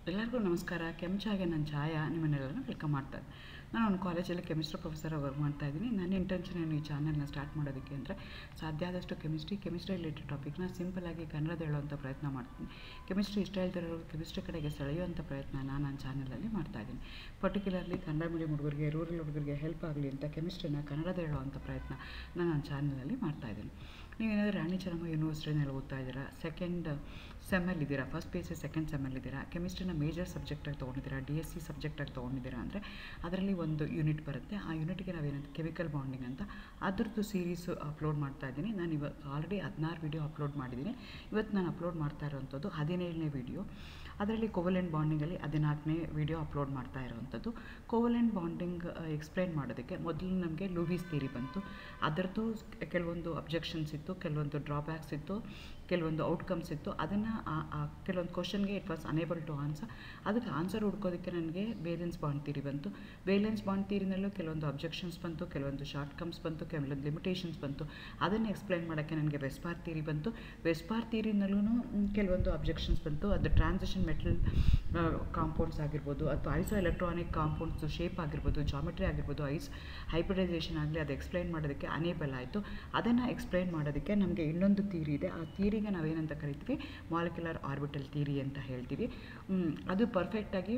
ಎಲ್ಲರಿಗೂ ನಮಸ್ಕಾರ. ಕೆಂಚಾಗೆ ನನ್ನ ಛಾಯಾ ನಿಮ್ಮನ್ನೆಲ್ಲರೂ ವೆಲ್ಕಮ್ ಮಾಡ್ತಾರೆ. ನಾನು ಒಂದು ಕಾಲೇಜಲ್ಲಿ ಕೆಮಿಸ್ಟ್ರಿ ಪ್ರೊಫೆಸರ್ ವರ್ಕ್ ಮಾಡ್ತಾಯಿದ್ದೀನಿ. ನನ್ನ ಇಂಟೆನ್ಷನ್ ಏನು ಈ ಚಾನಲ್ನ ಸ್ಟಾರ್ಟ್ ಮಾಡೋದಕ್ಕೆ ಅಂದರೆ ಸಾಧ್ಯ ಆದಷ್ಟು ಕೆಮಿಸ್ಟ್ರಿ ರಿಲೇಟೆಡ್ ಟಾಪಿಕ್ನ ಸಿಂಪಲಾಗಿ ಕನ್ನಡದ ಹೇಳುವಂಥ ಪ್ರಯತ್ನ ಮಾಡ್ತೀನಿ. ಕೆಮಿಸ್ಟ್ರಿ ಇಷ್ಟ ಇಲ್ದಿರೋರು ಕೆಮಿಸ್ಟ್ರಿ ಕಡೆಗೆ ಸೆಳೆಯುವಂಥ ಪ್ರಯತ್ನ ನನ್ನ ಚಾನಲಲ್ಲಿ ಮಾಡ್ತಾಯಿದ್ದೀನಿ. ಪರ್ಟಿಕ್ಯುಲರ್ಲಿ ಕನ್ನಡ ಮೀಡಿಯಂ ಹುಡುಗರಿಗೆ, ರೂರಲ್ ಹುಡುಗರಿಗೆ ಹೆಲ್ಪ್ ಆಗಲಿ ಅಂತ ಕೆಮಿಸ್ಟ್ರಿನ ಕನ್ನಡದ ಹೇಳುವಂಥ ಪ್ರಯತ್ನ ನನ್ನ ಚಾನಲಲ್ಲಿ ಮಾಡ್ತಾಯಿದ್ದೀನಿ. ನೀವೇನಾದರೂ ರಾಣಿ ಚೆನ್ನಮ್ಮ ಯೂನಿವರ್ಸಿಟಿನಲ್ಲಿ ಓದ್ತಾ ಇದ್ದೀರಾ, ಸೆಕೆಂಡ್ ಸೆಮ್ಮಲ್ಲಿದ್ದೀರಾ, first P U C second ಸೆಮ್ಮಲ್ಲಿದ್ದೀರಾ, ಕೆಮಿಸ್ಟ್ರಿನ ಮೇಜರ್ ಸಬ್ಜೆಕ್ಟಾಗಿ ತೊಗೊಂಡಿದ್ದೀರಾ, DSc ಸಬ್ಜೆಕ್ಟಾಗಿ ತೊಗೊಂಡಿದ್ದೀರಾ ಅಂದರೆ ಅದರಲ್ಲಿ ಒಂದು ಯೂನಿಟ್ ಬರುತ್ತೆ. ಆ ಯೂನಿಟ್ಗೆ ನಾವೇನಂತ ಕೆಮಿಕಲ್ ಬಾಂಡಿಂಗ್ ಅಂತ ಅದರದ್ದು ಸೀರೀಸು ಅಪ್ಲೋಡ್ ಮಾಡ್ತಾ ಇದ್ದೀನಿ. ನಾನು ಇವಾಗ ಆಲ್ರೆಡಿ 16 ವೀಡಿಯೋ ಅಪ್ಲೋಡ್ ಮಾಡಿದ್ದೀನಿ. ಇವತ್ತು ನಾನು ಅಪ್ಲೋಡ್ ಮಾಡ್ತಾ ಇರೋವಂಥದ್ದು 17ನೇ ವೀಡಿಯೋ. ಅದರಲ್ಲಿ ಕೋವಲೆಂಟ್ ಬಾಂಡಿಂಗಲ್ಲಿ 14ನೇ ವೀಡಿಯೋ ಅಪ್ಲೋಡ್ ಮಾಡ್ತಾ ಇರೋವಂಥದ್ದು. ಕೋವಲೆಂಟ್ ಬಾಂಡಿಂಗ್ ಎಕ್ಸ್ಪ್ಲೈನ್ ಮಾಡೋದಕ್ಕೆ ಮೊದಲು ನಮಗೆ ಲೂಯಿಸ್ ಥಿಯರಿ ಬಂತು. ಅದರದ್ದು ಕೆಲವೊಂದು ಅಬ್ಜೆಕ್ಷನ್ಸ್ ಇತ್ತು, ಕೆಲವೊಂದು ಡ್ರಾಬ್ಯಾಕ್ಸ್ ಇತ್ತು, ಕೆಲವೊಂದು ಔಟ್ಕಮ್ಸ್ ಇತ್ತು. ಅದನ್ನು ಕೆಲವೊಂದು ಕ್ವಶನ್ಗೆ it was unable to answer. ಅದಕ್ಕೆ ಆನ್ಸರ್ ಹುಡ್ಕೋದಕ್ಕೆ ನನಗೆ ವೇಲೆನ್ಸ್ ಬಾಂಡ್ ಥಿಯರಿ ಬಂತು. ವೇಲೆನ್ಸ್ ಬಾಂಡ್ ಥಿಯರಿನಲ್ಲೂ ಕೆಲವೊಂದು ಅಬ್ಜೆಕ್ಷನ್ಸ್ ಬಂತು, ಕೆಲವೊಂದು ಶಾರ್ಟ್ ಕಮ್ಸ್ ಬಂತು, ಕೆಲವೊಂದು ಲಿಮಿಟೇಷನ್ಸ್ ಬಂತು. ಅದನ್ನು ಎಕ್ಸ್ಪ್ಲೈನ್ ಮಾಡೋಕ್ಕೆ ನನಗೆ ವೆಸ್ಪಾರ್ ಥಿಯರಿ ಬಂತು. ವೆಸ್ಪಾರ್ ಥಿಯರಿನಲ್ಲೂ ಕೆಲವೊಂದು ಅಬ್ಜೆಕ್ಷನ್ಸ್ ಬಂತು. ಅದು ಟ್ರಾನ್ಸಿಷನ್ ಮೆಟಲ್ ಕಾಂಪೌಂಡ್ಸ್ ಆಗಿರ್ಬೋದು, ಅಥವಾ ಐಸೋ ಎಲೆಕ್ಟ್ರಾನಿಕ್ ಕಾಂಪೌಂಡ್ಸ್ ಶೇಪ್ ಆಗಿರ್ಬೋದು, ಜಾಮೆಟ್ರಿ ಆಗಿರ್ಬೋದು, ಹೈಬ್ರಿಡೈಸೇಷನ್ ಆಗಲಿ, ಅದು ಎಕ್ಸ್ಪ್ಲೈನ್ ಮಾಡೋದಕ್ಕೆ ಅನೇಬಲ್ ಆಯಿತು. ಅದನ್ನು ಎಕ್ಸ್ಪ್ಲೈನ್ ಮಾಡೋದಕ್ಕೆ ನಮಗೆ ಇನ್ನೊಂದು ಥಿಯರಿ ಇದೆ. ಆ ಥಿಯರಿಗೆ ನಾವೇನಂತ ಕರಿತೀವಿ, ಮಾಲಿಕ್ಯುಲರ್ ಆರ್ಬಿಟಲ್ ಥಿಯರಿ ಅಂತ ಹೇಳ್ತೀವಿ. ಅದು ಪರ್ಫೆಕ್ಟಾಗಿ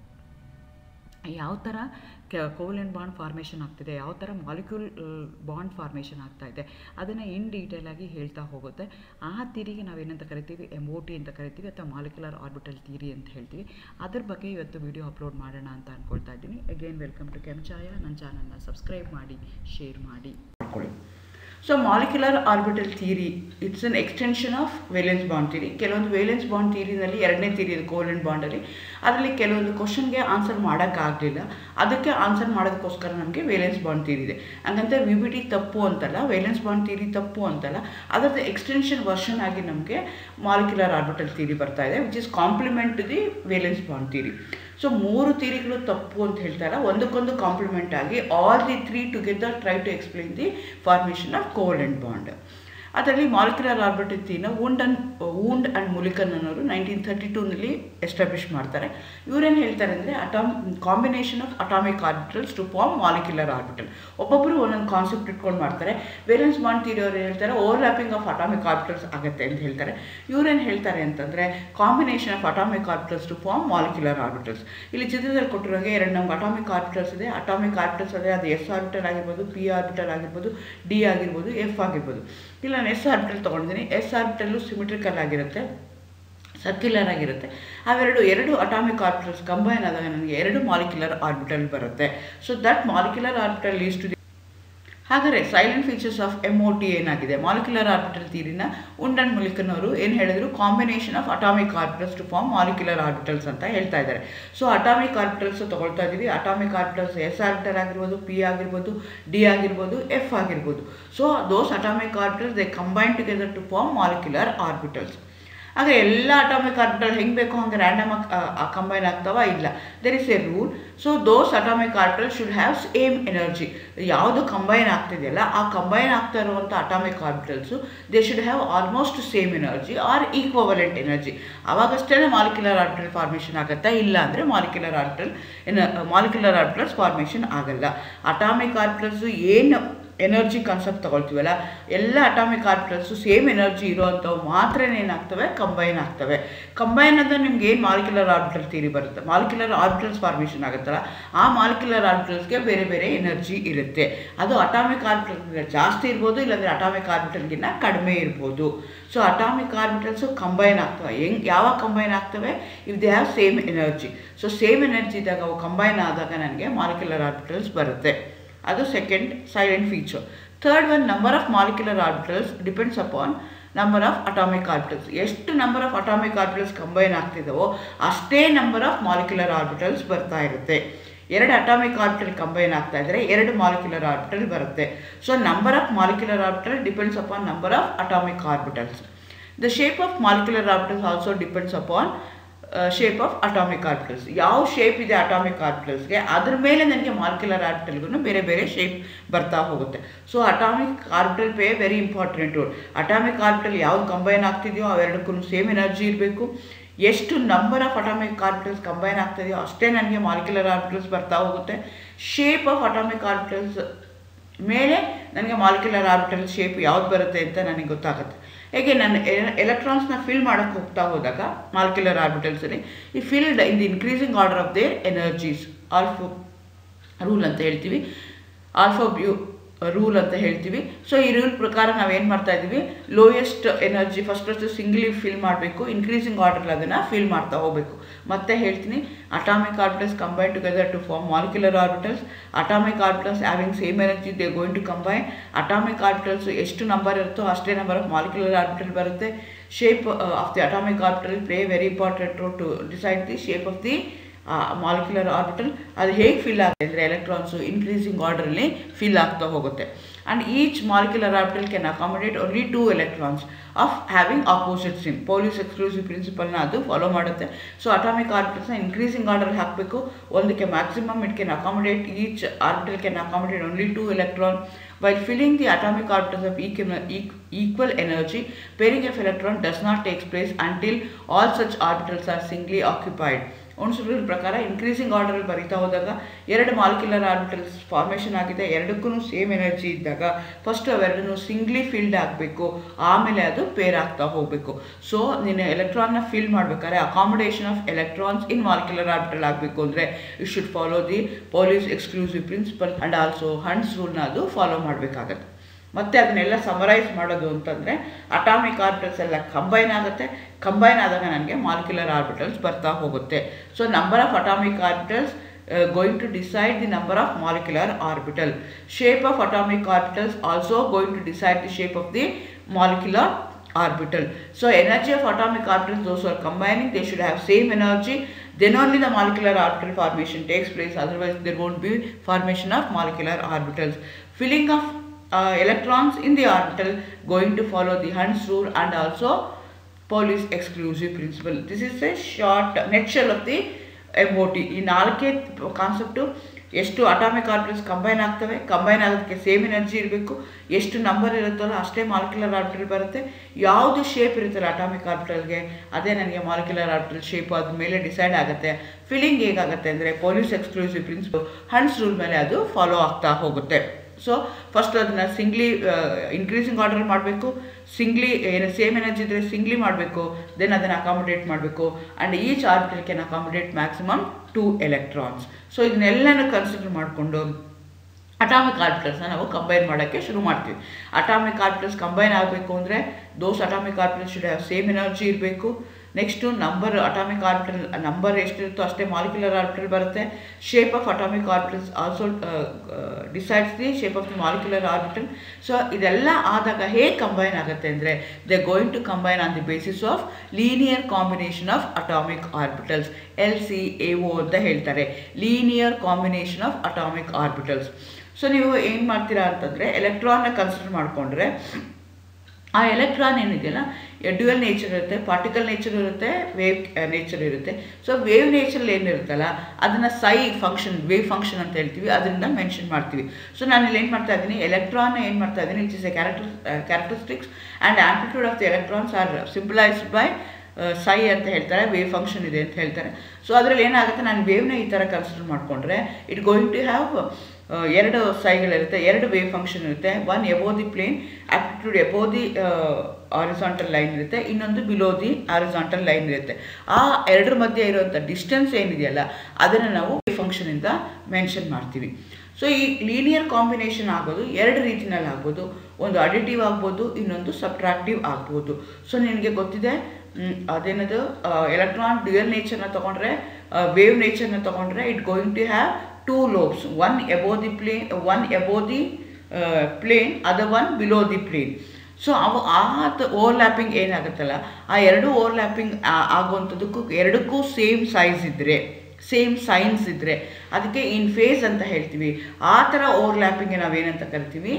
ಯಾವ ಥರ ಕೋವಲೆಂಟ್ ಬಾಂಡ್ ಫಾರ್ಮೇಷನ್ ಆಗ್ತಿದೆ, ಯಾವ ಥರ ಮಾಲಿಕ್ಯೂಲ್ ಬಾಂಡ್ ಫಾರ್ಮೇಷನ್ ಆಗ್ತಾಯಿದೆ, ಅದನ್ನು ಇನ್ ಡೀಟೇಲಾಗಿ ಹೇಳ್ತಾ ಹೋಗುತ್ತೆ. ಆ ಥಿಯರಿಗೆ ನಾವೇನಂತ ಕರಿತೀವಿ, MOT ಅಂತ ಕರಿತೀವಿ, ಅಥವಾ ಮಾಲಿಕ್ಯುಲರ್ ಆರ್ಬಿಟಲ್ ಥಿಯರಿ ಅಂತ ಹೇಳ್ತೀವಿ. ಅದ್ರ ಬಗ್ಗೆ ಇವತ್ತು ವಿಡಿಯೋ ಅಪ್ಲೋಡ್ ಮಾಡೋಣ ಅಂತ ಅಂದ್ಕೊಳ್ತಾ ಇದ್ದೀನಿ. Again welcome to Kenchaya. ನನ್ನ ಚಾನಲ್ನ ಸಬ್ಸ್ಕ್ರೈಬ್ ಮಾಡಿ, ಶೇರ್ ಮಾಡಿ ಮಾಡ್ಕೊಳ್ಳಿ. So molecular orbital theory it's an extension of valence bond theory. ಕೆಲವೊಂದು ವೇಲೆನ್ಸ್ ಬಾಂಡ್ ಥಿಯರಿನಲ್ಲಿ ಎರಡನೇ ಥಿಯರಿ ಇದೆ ಕೋವಲೆಂಟ್ ಬಾಂಡಲ್ಲಿ. ಅದರಲ್ಲಿ ಕೆಲವೊಂದು ಕ್ವಶನ್ಗೆ ಆನ್ಸರ್ ಮಾಡೋಕ್ಕಾಗಲಿಲ್ಲ. ಅದಕ್ಕೆ ಆನ್ಸರ್ ಮಾಡೋದಕ್ಕೋಸ್ಕರ ನಮಗೆ ವೇಲೆನ್ಸ್ ಬಾಂಡ್ ಥಿಯರಿ ಇದೆ. ಹಂಗಂತ VBT ತಪ್ಪು ಅಂತಲ್ಲ, ವೇಲೆನ್ಸ್ ಬಾಂಡ್ ಥಿಯರಿ ತಪ್ಪು ಅಂತಲ್ಲ, ಅದರದ್ದು ಎಕ್ಸ್ಟೆನ್ಷನ್ ವರ್ಷನ್ ಆಗಿ ನಮಗೆ ಮಾಲಿಕ್ಯುಲರ್ ಆರ್ಬಿಟಲ್ ಥಿಯರಿ ಬರ್ತಾ ಇದೆ, which is complement to the valence bond theory. So 3 ಥಿಯರಿಗಳು ತಪ್ಪು ಅಂತ ಹೇಳ್ತಾರೆ, ಒಂದಕ್ಕೊಂದು ಕಾಂಪ್ಲಿಮೆಂಟ್ ಆಗಿ all the 3 together try to explain the formation of covalent bond. ಅದರಲ್ಲಿ ಮಾಲಿಕ್ಯುಲರ್ ಆರ್ಬಿಟಲ್ ಥಿಯರಿನ ವೂಂಡ್ ಆ್ಯಂಡ್ ಮುಲಿಕನ್ ಅನ್ನೋರು 1932ನಲ್ಲಿ ಎಸ್ಟಾಬ್ಲಿಷ್ ಮಾಡ್ತಾರೆ. ಇವರೇನು ಹೇಳ್ತಾರೆ ಅಂದರೆ combination of atomic orbitals to form molecular orbital. ಒಬ್ಬೊಬ್ಬರು ಒಂದೊಂದು ಕಾನ್ಸೆಪ್ಟ್ ಇಟ್ಕೊಂಡು ಮಾಡ್ತಾರೆ. ವೇಲೆನ್ಸ್ ಬಾಂಡ್ ಥಿಯರಿ ಅವರು ಹೇಳ್ತಾರೆ ಓವರ್ಲ್ಯಾಪಿಂಗ್ ಆಫ್ ಅಟಾಮಿಕ್ ಆರ್ಬಿಟಲ್ಸ್ ಆಗುತ್ತೆ ಅಂತ ಹೇಳ್ತಾರೆ. ಇವರೇನು ಹೇಳ್ತಾರೆ ಅಂತಂದರೆ combination of atomic orbitals to form molecular orbitals. ಇಲ್ಲಿ ಚಿತ್ರದಲ್ಲಿ ಕೊಟ್ಟಿರೋಂಗೆ ಎರಡು ನಮ್ಗೆ ಅಟಾಮಿಕ್ ಆರ್ಬಿಟಲ್ಸ್ ಇದೆ. ಅಟಾಮಿಕ್ ಆರ್ಬಿಟಲ್ಸ್ ಅಂದರೆ ಅದು S ಆರ್ಬಿಟಲ್ ಆಗಿರ್ಬೋದು, P ಆರ್ಬಿಟಲ್ ಆಗಿರ್ಬೋದು, D ಆಗಿರ್ಬೋದು, F ಆಗಿರ್ಬೋದು. ಇಲ್ಲ ನಾನು S ಆರ್ಬಿಟಲ್ ತೊಗೊಂಡಿದ್ದೀನಿ. S ಆರ್ಬಿಟಲ್ಲು ಸಿಮಿಟ್ರಿಕಲ್ ಆಗಿರುತ್ತೆ, ಸರ್ಕ್ಯುಲರ್ ಆಗಿರುತ್ತೆ. ಎರಡು ಅಟಾಮಿಕ್ ಆರ್ಬಿಟಲ್ಸ್ ಕಂಬೈನ್ ಆದಾಗ ನನಗೆ 2 ಮಾಲಿಕ್ಯುಲರ್ ಆರ್ಬಿಟಲ್ ಬರುತ್ತೆ. So that molecular orbital leads to the. ಹಾಗಾದರೆ ಸೈಲೆಂಟ್ ಫೀಚರ್ಸ್ ಆಫ್ MOT ಏನಾಗಿದೆ? ಮಾಲಿಕ್ಯುಲರ್ ಆರ್ಬಿಟಲ್ ಥಿಯರಿನ ವೂಂಡ್ ಆ್ಯಂಡ್ ಮುಲಿಕನ್ ಅವರು ಏನು ಹೇಳಿದ್ರು, combination of atomic orbitals to form molecular orbitals ಅಂತ ಹೇಳ್ತಾ ಇದ್ದಾರೆ. ಸೊ ಅಟಾಮಿಕ್ ಆರ್ಬಿಟಲ್ಸ್ ತೊಗೊಳ್ತಾ ಇದ್ದೀವಿ. ಅಟಾಮಿಕ್ ಆರ್ಬಿಟಲ್ಸ್ S ಆರ್ಬಿಟಲ್ ಆಗಿರ್ಬೋದು, P ಆಗಿರ್ಬೋದು, D ಆಗಿರ್ಬೋದು, F ಆಗಿರ್ಬೋದು. So those atomic orbitals they combine together to form molecular orbitals. ಆಗ ಎಲ್ಲ ಅಟಾಮಿಕ್ ಆರ್ಬಿಟಲ್ ಹೆಂಗೆ ಬೇಕೋ ಹಂಗೆ ರ್ಯಾಂಡಮ್ ಕಂಬೈನ್ ಆಗ್ತಾವ? ಇಲ್ಲ, there is a rule. So those atomic orbital should have same energy. ಯಾವುದು ಕಂಬೈನ್ ಆಗ್ತಿದೆಯಲ್ಲ ಆ ಕಂಬೈನ್ ಆಗ್ತಾ ಇರುವಂಥ atomic orbitals they should have almost same energy or equivalent energy. ಆವಾಗಷ್ಟೇ ಮಾಲಿಕ್ಯುಲರ್ ಆರ್ಬಿಟಲ್ ಫಾರ್ಮೇಷನ್ ಆಗುತ್ತೆ. ಇಲ್ಲ ಅಂದರೆ ಮಾಲಿಕ್ಯುಲರ್ ಆರ್ಬಿಟಲ್ಸ್ ಫಾರ್ಮೇಷನ್ ಆಗಲ್ಲ. ಅಟಾಮಿಕ್ ಆರ್ಬಿಟಲ್ಸು ಏನು ಎನರ್ಜಿ ಕಾನ್ಸೆಪ್ಟ್ ತೊಗೊಳ್ತೀವಲ್ಲ, ಎಲ್ಲ ಅಟಾಮಿಕ್ ಆರ್ಬಿಟಲ್ಸು ಸೇಮ್ ಎನರ್ಜಿ ಇರೋವಂಥವು ಮಾತ್ರ ಏನಾಗ್ತವೆ, ಕಂಬೈನ್ ಆಗ್ತವೆ. ಕಂಬೈನ್ ಅಂದರೆ ನಿಮ್ಗೆ ಏನು ಮಾಲಿಕ್ಯುಲರ್ ಆರ್ಬಿಟಲ್ ಥಿಯರಿ ಬರುತ್ತೆ, ಮಾಲಿಕ್ಯುಲರ್ ಆರ್ಬಿಟಲ್ಸ್ ಫಾರ್ಮೇಷನ್ ಆಗುತ್ತಲ್ಲ, ಆ ಮಾಲಿಕ್ಯುಲರ್ ಆರ್ಬಿಟಲ್ಸ್ಗೆ ಬೇರೆ ಬೇರೆ ಎನರ್ಜಿ ಇರುತ್ತೆ. ಅದು ಅಟಾಮಿಕ್ ಆರ್ಬಿಟಲ್ಗಿಂತ ಜಾಸ್ತಿ ಇರ್ಬೋದು, ಇಲ್ಲಾಂದರೆ ಅಟಾಮಿಕ್ ಆರ್ಬಿಟಲ್ಗಿಂತ ಕಡಿಮೆ ಇರ್ಬೋದು. ಸೊ ಅಟಾಮಿಕ್ ಆರ್ಬಿಟಲ್ಸು ಕಂಬೈನ್ ಆಗ್ತವೆ. ಯಾವಾಗ ಕಂಬೈನ್ ಆಗ್ತವೆ? If they have same energy. So same energy ಇದ್ದಾಗ ಅವು ಕಂಬೈನ್ ಆದಾಗ ನನಗೆ ಮಾಲಿಕ್ಯುಲರ್ ಆರ್ಬಿಟಲ್ಸ್ ಬರುತ್ತೆ. ಅದು second silent feature. Third one, number of molecular orbitals depends upon number of atomic orbitals. ಎಷ್ಟು number of atomic orbitals combine ಆಗ್ತಿದ್ದಾವೋ ಅಷ್ಟೇ number of molecular orbitals ಬರ್ತಾ ಇರುತ್ತೆ. 2 ಅಟಾಮಿಕ್ ಆರ್ಬಿಟಲ್ ಕಂಬೈನ್ ಆಗ್ತಾ ಇದ್ದರೆ 2 ಮಾಲಿಕ್ಯುಲರ್ ಆರ್ಬಿಟಲ್ ಬರುತ್ತೆ. So number of molecular orbital depends upon number of atomic orbitals. The shape of molecular orbitals also depends upon shape of atomic orbitals. ಯಾವ shape ಇದೆ atomic ಆರ್ಬಿಟಲ್ಸ್ಗೆ ಅದ್ರ ಮೇಲೆ ನನಗೆ ಮಾಲಿಕ್ಯುಲರ್ ಆರ್ಬಿಟಲ್ಗೂ ಬೇರೆ ಬೇರೆ ಶೇಪ್ ಬರ್ತಾ ಹೋಗುತ್ತೆ. So atomic orbital play very important role. Atomic orbital ಯಾವ್ದು ಕಂಬೈನ್ ಆಗ್ತಿದೆಯೋ ಅವೆರಡಕ್ಕೂ ಸೇಮ್ ಎನರ್ಜಿ ಇರಬೇಕು. ಎಷ್ಟು number of atomic orbitals combine ಆಗ್ತಿದೆಯೋ ಅಷ್ಟೇ ನನಗೆ ಮಾಲಿಕ್ಯುಲರ್ ಆರ್ಬಿಟಲ್ಸ್ ಬರ್ತಾ ಹೋಗುತ್ತೆ. ಶೇಪ್ ಆಫ್ ಅಟಾಮಿಕ್ ಆರ್ಬಿಟಲ್ಸ್ ಮೇಲೆ ನನಗೆ ಮಾಲಿಕ್ಯುಲರ್ ಆರ್ಬಿಟಲ್ ಶೇಪ್ ಯಾವ್ದು ಬರುತ್ತೆ ಅಂತ ನನಗೆ ಗೊತ್ತಾಗುತ್ತೆ. ಹೇಗೆ ನಾನು ಎಲೆಕ್ಟ್ರಾನ್ಸ್ನ ಫಿಲ್ ಮಾಡೋಕ್ಕೆ ಹೋಗ್ತಾ ಹೋದಾಗ ಮಾಲಿಕ್ಯುಲರ್ ಆರ್ಬಿಟಲ್ಸಲ್ಲಿ ಈ filled in the increasing order of their energies, aufbau rule ಅಂತ ಹೇಳ್ತೀವಿ, ಆಲ್ಫಾ ಬ್ಯೂ ರೂಲ್ ಅಂತ ಹೇಳ್ತೀವಿ. ಸೊ ಈ ರೂಲ್ ಪ್ರಕಾರ ನಾವೇನು ಮಾಡ್ತಾ ಇದ್ದೀವಿ, lowest energy first singly fill ಮಾಡಬೇಕು, ಇನ್ಕ್ರೀಸಿಂಗ್ ಆರ್ಡರ್ ಅದನ್ನು ಫಿಲ್ ಮಾಡ್ತಾ ಹೋಗಬೇಕು. ಮತ್ತೆ ಹೇಳ್ತೀನಿ, atomic orbitals combine together to form molecular orbitals. Atomic orbitals having same energy they going to combine. Atomic orbitals ಎಷ್ಟು ನಂಬರ್ ಇರುತ್ತೋ ಅಷ್ಟೇ ನಂಬರ್ ಆಫ್ ಮಾಲಿಕ್ಯುಲರ್ ಆರ್ಬಿಟಲ್ ಬರುತ್ತೆ. Shape of the atomic orbital play very important role to decide the shape of the molecular orbital. ಅದು ಹೇಗೆ fill ಆಗುತ್ತೆ ಅಂದರೆ electrons increasing ಆರ್ಡರಲ್ಲಿ fill ಆಗ್ತಾ ಹೋಗುತ್ತೆ. And each molecular orbital can accommodate only 2 electrons of having opposite spin. Pauli's exclusive ಪ್ರಿನ್ಸಿಪಲ್ನ ಅದು follow ಮಾಡುತ್ತೆ. ಸೊ ಅಟಾಮಿಕ್ ಆರ್ಬಿಟಲ್ಸ್ನ ಇನ್ಕ್ರೀಸಿಂಗ್ ಆರ್ಡರ್ ಹಾಕಬೇಕು. ಒಂದಕ್ಕೆ maximum it can accommodate, each orbital can accommodate only 2 electrons. While filling the atomic orbitals of equal energy, pairing of electron does not take place until all such orbitals are singly occupied. Hund's rule ಪ್ರಕಾರ increasing ಆರ್ಡರಲ್ಲಿ ಬರೀತಾ ಹೋದಾಗ 2 molecular orbitals formation ಆಗಿದೆ, ಎರಡಕ್ಕೂ same energy ಇದ್ದಾಗ first ಅವೆರಡನ್ನು singly filled ಆಗಬೇಕು, ಆಮೇಲೆ ಅದು ಪೇರ್ ಆಗ್ತಾ ಹೋಗಬೇಕು. ಸೊ ನೀನು ಎಲೆಕ್ಟ್ರಾನ್ನ ಫಿಲ್ ಮಾಡಬೇಕಾದ್ರೆ accommodation of electrons in molecular orbital ಆಗಬೇಕು ಅಂದರೆ you should follow the Pauli's exclusive principle and also Hund's ರೂಲ್ನ ಅದು ಫಾಲೋ ಮಾಡಬೇಕಾಗತ್ತೆ. ಮತ್ತು ಅದನ್ನೆಲ್ಲ ಸಮರೈಸ್ ಮಾಡೋದು ಅಂತಂದರೆ ಅಟಾಮಿಕ್ ಆರ್ಬಿಟಲ್ಸ್ ಎಲ್ಲ ಕಂಬೈನ್ ಆಗುತ್ತೆ. ಕಂಬೈನ್ ಆದಾಗ ನನಗೆ ಮಾಲಿಕ್ಯುಲರ್ ಆರ್ಬಿಟಲ್ಸ್ ಬರ್ತಾ ಹೋಗುತ್ತೆ. So number of atomic orbitals going to decide the number of molecular orbital. Shape of atomic orbitals also going to decide the shape of the molecular orbital. So energy of atomic orbitals, those who are combining, they should have same energy, then only the molecular orbital formation takes place, otherwise there won't be formation of molecular orbitals. Filling of electrons in the orbital going to follow the Hund's rule and also Pauli's exclusive principle. This is a short nutshell of the MOT. ಈ 4 concept, ಎಷ್ಟು atomic orbitals combine ಆಗ್ತವೆ, combine ಆಗೋದಕ್ಕೆ same energy ಇರಬೇಕು, ಎಷ್ಟು number ಇರುತ್ತಲ್ಲ ಅಷ್ಟೇ molecular orbital ಬರುತ್ತೆ, ಯಾವುದು ಶೇಪ್ ಇರುತ್ತಲ್ಲ ಅಟಾಮಿಕ್ ಆರ್ಬಿಟಲ್ಗೆ ಅದೇ ನನಗೆ ಮಾಲಿಕ್ಯುಲರ್ ಆರ್ಬಿಟಲ್ ಶೇಪ್ ಅದ್ರ ಮೇಲೆ ಡಿಸೈಡ್ ಆಗುತ್ತೆ. ಫಿಲ್ಲಿಂಗ್ ಹೇಗಾಗುತ್ತೆ ಅಂದರೆ Pauli's exclusive principle Hund's rule ಮೇಲೆ ಅದು ಫಾಲೋ ಆಗ್ತಾ ಹೋಗುತ್ತೆ. ಸೊ ಫಸ್ಟ್ ಅದನ್ನು ಸಿಂಗ್ಲಿ ಇನ್ಕ್ರೀಸಿಂಗ್ ಆರ್ಡರ್ ಮಾಡಬೇಕು, ಸಿಂಗ್ಲಿ ಏನು ಸೇಮ್ ಎನರ್ಜಿ ಇದ್ದರೆ ಸಿಂಗ್ಲಿ ಮಾಡಬೇಕು, ದೆನ್ ಅದನ್ನು ಅಕಾಮಡೇಟ್ ಮಾಡಬೇಕು. And each orbital can accommodate maximum 2 electrons. So ಇದನ್ನೆಲ್ಲನೂ ಕನ್ಸಿಡರ್ ಮಾಡಿಕೊಂಡು ಅಟಾಮಿಕ್ ಆರ್ಬಿಟಲ್ಸ್ನ ನಾವು ಕಂಬೈನ್ ಮಾಡೋಕ್ಕೆ ಶುರು ಮಾಡ್ತೀವಿ. ಅಟಾಮಿಕ್ ಆರ್ಬಿಟಲ್ಸ್ ಕಂಬೈನ್ ಆಗಬೇಕು ಅಂದರೆ those atomic orbitals should have same energy ಇರಬೇಕು. Next number atomic orbital number ಎಷ್ಟಿರುತ್ತೋ ಅಷ್ಟೇ ಮಾಲಿಕ್ಯುಲರ್ ಆರ್ಬಿಟಲ್ ಬರುತ್ತೆ. Shape of atomic orbitals also decides the shape of the molecular orbital. So ಇದೆಲ್ಲ ಆದಾಗ ಹೇಗೆ ಕಂಬೈನ್ ಆಗುತ್ತೆ ಅಂದರೆ they going to combine on the basis of linear combination of atomic orbitals, LCAO ಅಂತ ಹೇಳ್ತಾರೆ, linear combination of atomic orbitals. So ನೀವು ಏನು ಮಾಡ್ತೀರಾ ಅಂತಂದರೆ ಎಲೆಕ್ಟ್ರಾನ್ನ ಕನ್ಸಿಡರ್ ಮಾಡಿಕೊಂಡ್ರೆ ಆ ಎಲೆಕ್ಟ್ರಾನ್ ಏನಿದೆಯಲ್ಲ ಡ್ಯುಯಲ್ ನೇಚರ್ ಇರುತ್ತೆ, ಪಾರ್ಟಿಕಲ್ ನೇಚರ್ ಇರುತ್ತೆ, ವೇವ್ ನೇಚರ್ ಇರುತ್ತೆ. ಸೊ ವೇವ್ ನೇಚರಲ್ಲಿ ಏನಿರುತ್ತಲ್ಲ ಅದನ್ನು ವೇವ್ ಫಂಕ್ಷನ್ ಅಂತ ಹೇಳ್ತೀವಿ, ಅದರಿಂದ ಮೆನ್ಷನ್ ಮಾಡ್ತೀವಿ. ಸೊ ನಾನು ಇಲ್ಲಿ ಏನು ಮಾಡ್ತಾ ಇದ್ದೀನಿ, ಎಲೆಕ್ಟ್ರಾನ್ ಏನು ಮಾಡ್ತಾ ಇದ್ದೀನಿ, it is a characteristics and amplitude of the electrons are symbolised by ಅಂತ ಹೇಳ್ತಾರೆ, ವೇವ್ ಫಂಕ್ಷನ್ ಇದೆ ಅಂತ ಹೇಳ್ತಾರೆ. ಸೊ ಅದರಲ್ಲಿ ಏನಾಗುತ್ತೆ, ನಾನು ವೇವ್ನ ಈ ಥರ ಕನ್ಸಿಡರ್ ಮಾಡಿಕೊಂಡ್ರೆ ಇಟ್ ಗೋಯಿಂಗ್ ಟು ಹ್ಯಾವ್ 2 ಸೈಗಳಿರುತ್ತೆ, 2 ವೇವ್ ಫಂಕ್ಷನ್ ಇರುತ್ತೆ. One above the plane, amplitude above the horizontal line ಇರುತ್ತೆ, ಇನ್ನೊಂದು ಬಿಲೋ ದಿ ಹಾರಿಸಾಂಟಲ್ ಲೈನ್ ಇರುತ್ತೆ. ಆ 2 ಮಧ್ಯೆ ಇರುವಂಥ ಡಿಸ್ಟೆನ್ಸ್ ಏನಿದೆಯಲ್ಲ ಅದನ್ನು ನಾವು ವೇವ್ ಫಂಕ್ಷನಿಂದ ಮೆನ್ಷನ್ ಮಾಡ್ತೀವಿ. ಸೊ ಈ ಲೀನಿಯರ್ ಕಾಂಬಿನೇಷನ್ ಆಗೋದು 2 ರೀತಿನಲ್ಲಿ ಆಗ್ಬೋದು, ಒಂದು ಅಡಿಟಿವ್ ಆಗ್ಬೋದು, ಇನ್ನೊಂದು ಸಬ್ಟ್ರಾಕ್ಟಿವ್ ಆಗ್ಬೋದು. ಸೊ ನಿನಗೆ ಗೊತ್ತಿದೆ ಅದೇನದು ಎಲೆಕ್ಟ್ರಾನ್ ಡ್ಯುಯಲ್ ನೇಚರ್ನ ತೊಗೊಂಡ್ರೆ, ವೇವ್ ನೇಚರ್ನ ತೊಗೊಂಡ್ರೆ it going to have 2 lobes, one above the plane, other one below the plane. So ಅವು ಓವರ್ಲ್ಯಾಪಿಂಗ್ ಏನಾಗುತ್ತಲ್ಲ ಆ 2 ಓವರ್ಲ್ಯಾಪಿಂಗ್ ಆಗುವಂಥದ್ದಕ್ಕೂ 2ಕ್ಕೂ ಸೇಮ್ ಸೈಜ್ ಇದ್ದರೆ, ಸೇಮ್ ಸೈನ್ಸ್ ಇದ್ದರೆ ಅದಕ್ಕೆ ಇನ್ ಫೇಸ್ ಅಂತ ಹೇಳ್ತೀವಿ. ಆ ಥರ ಓವರ್ಲ್ಯಾಪಿಂಗ್ಗೆ ನಾವೇನಂತ ಕರಿತೀವಿ,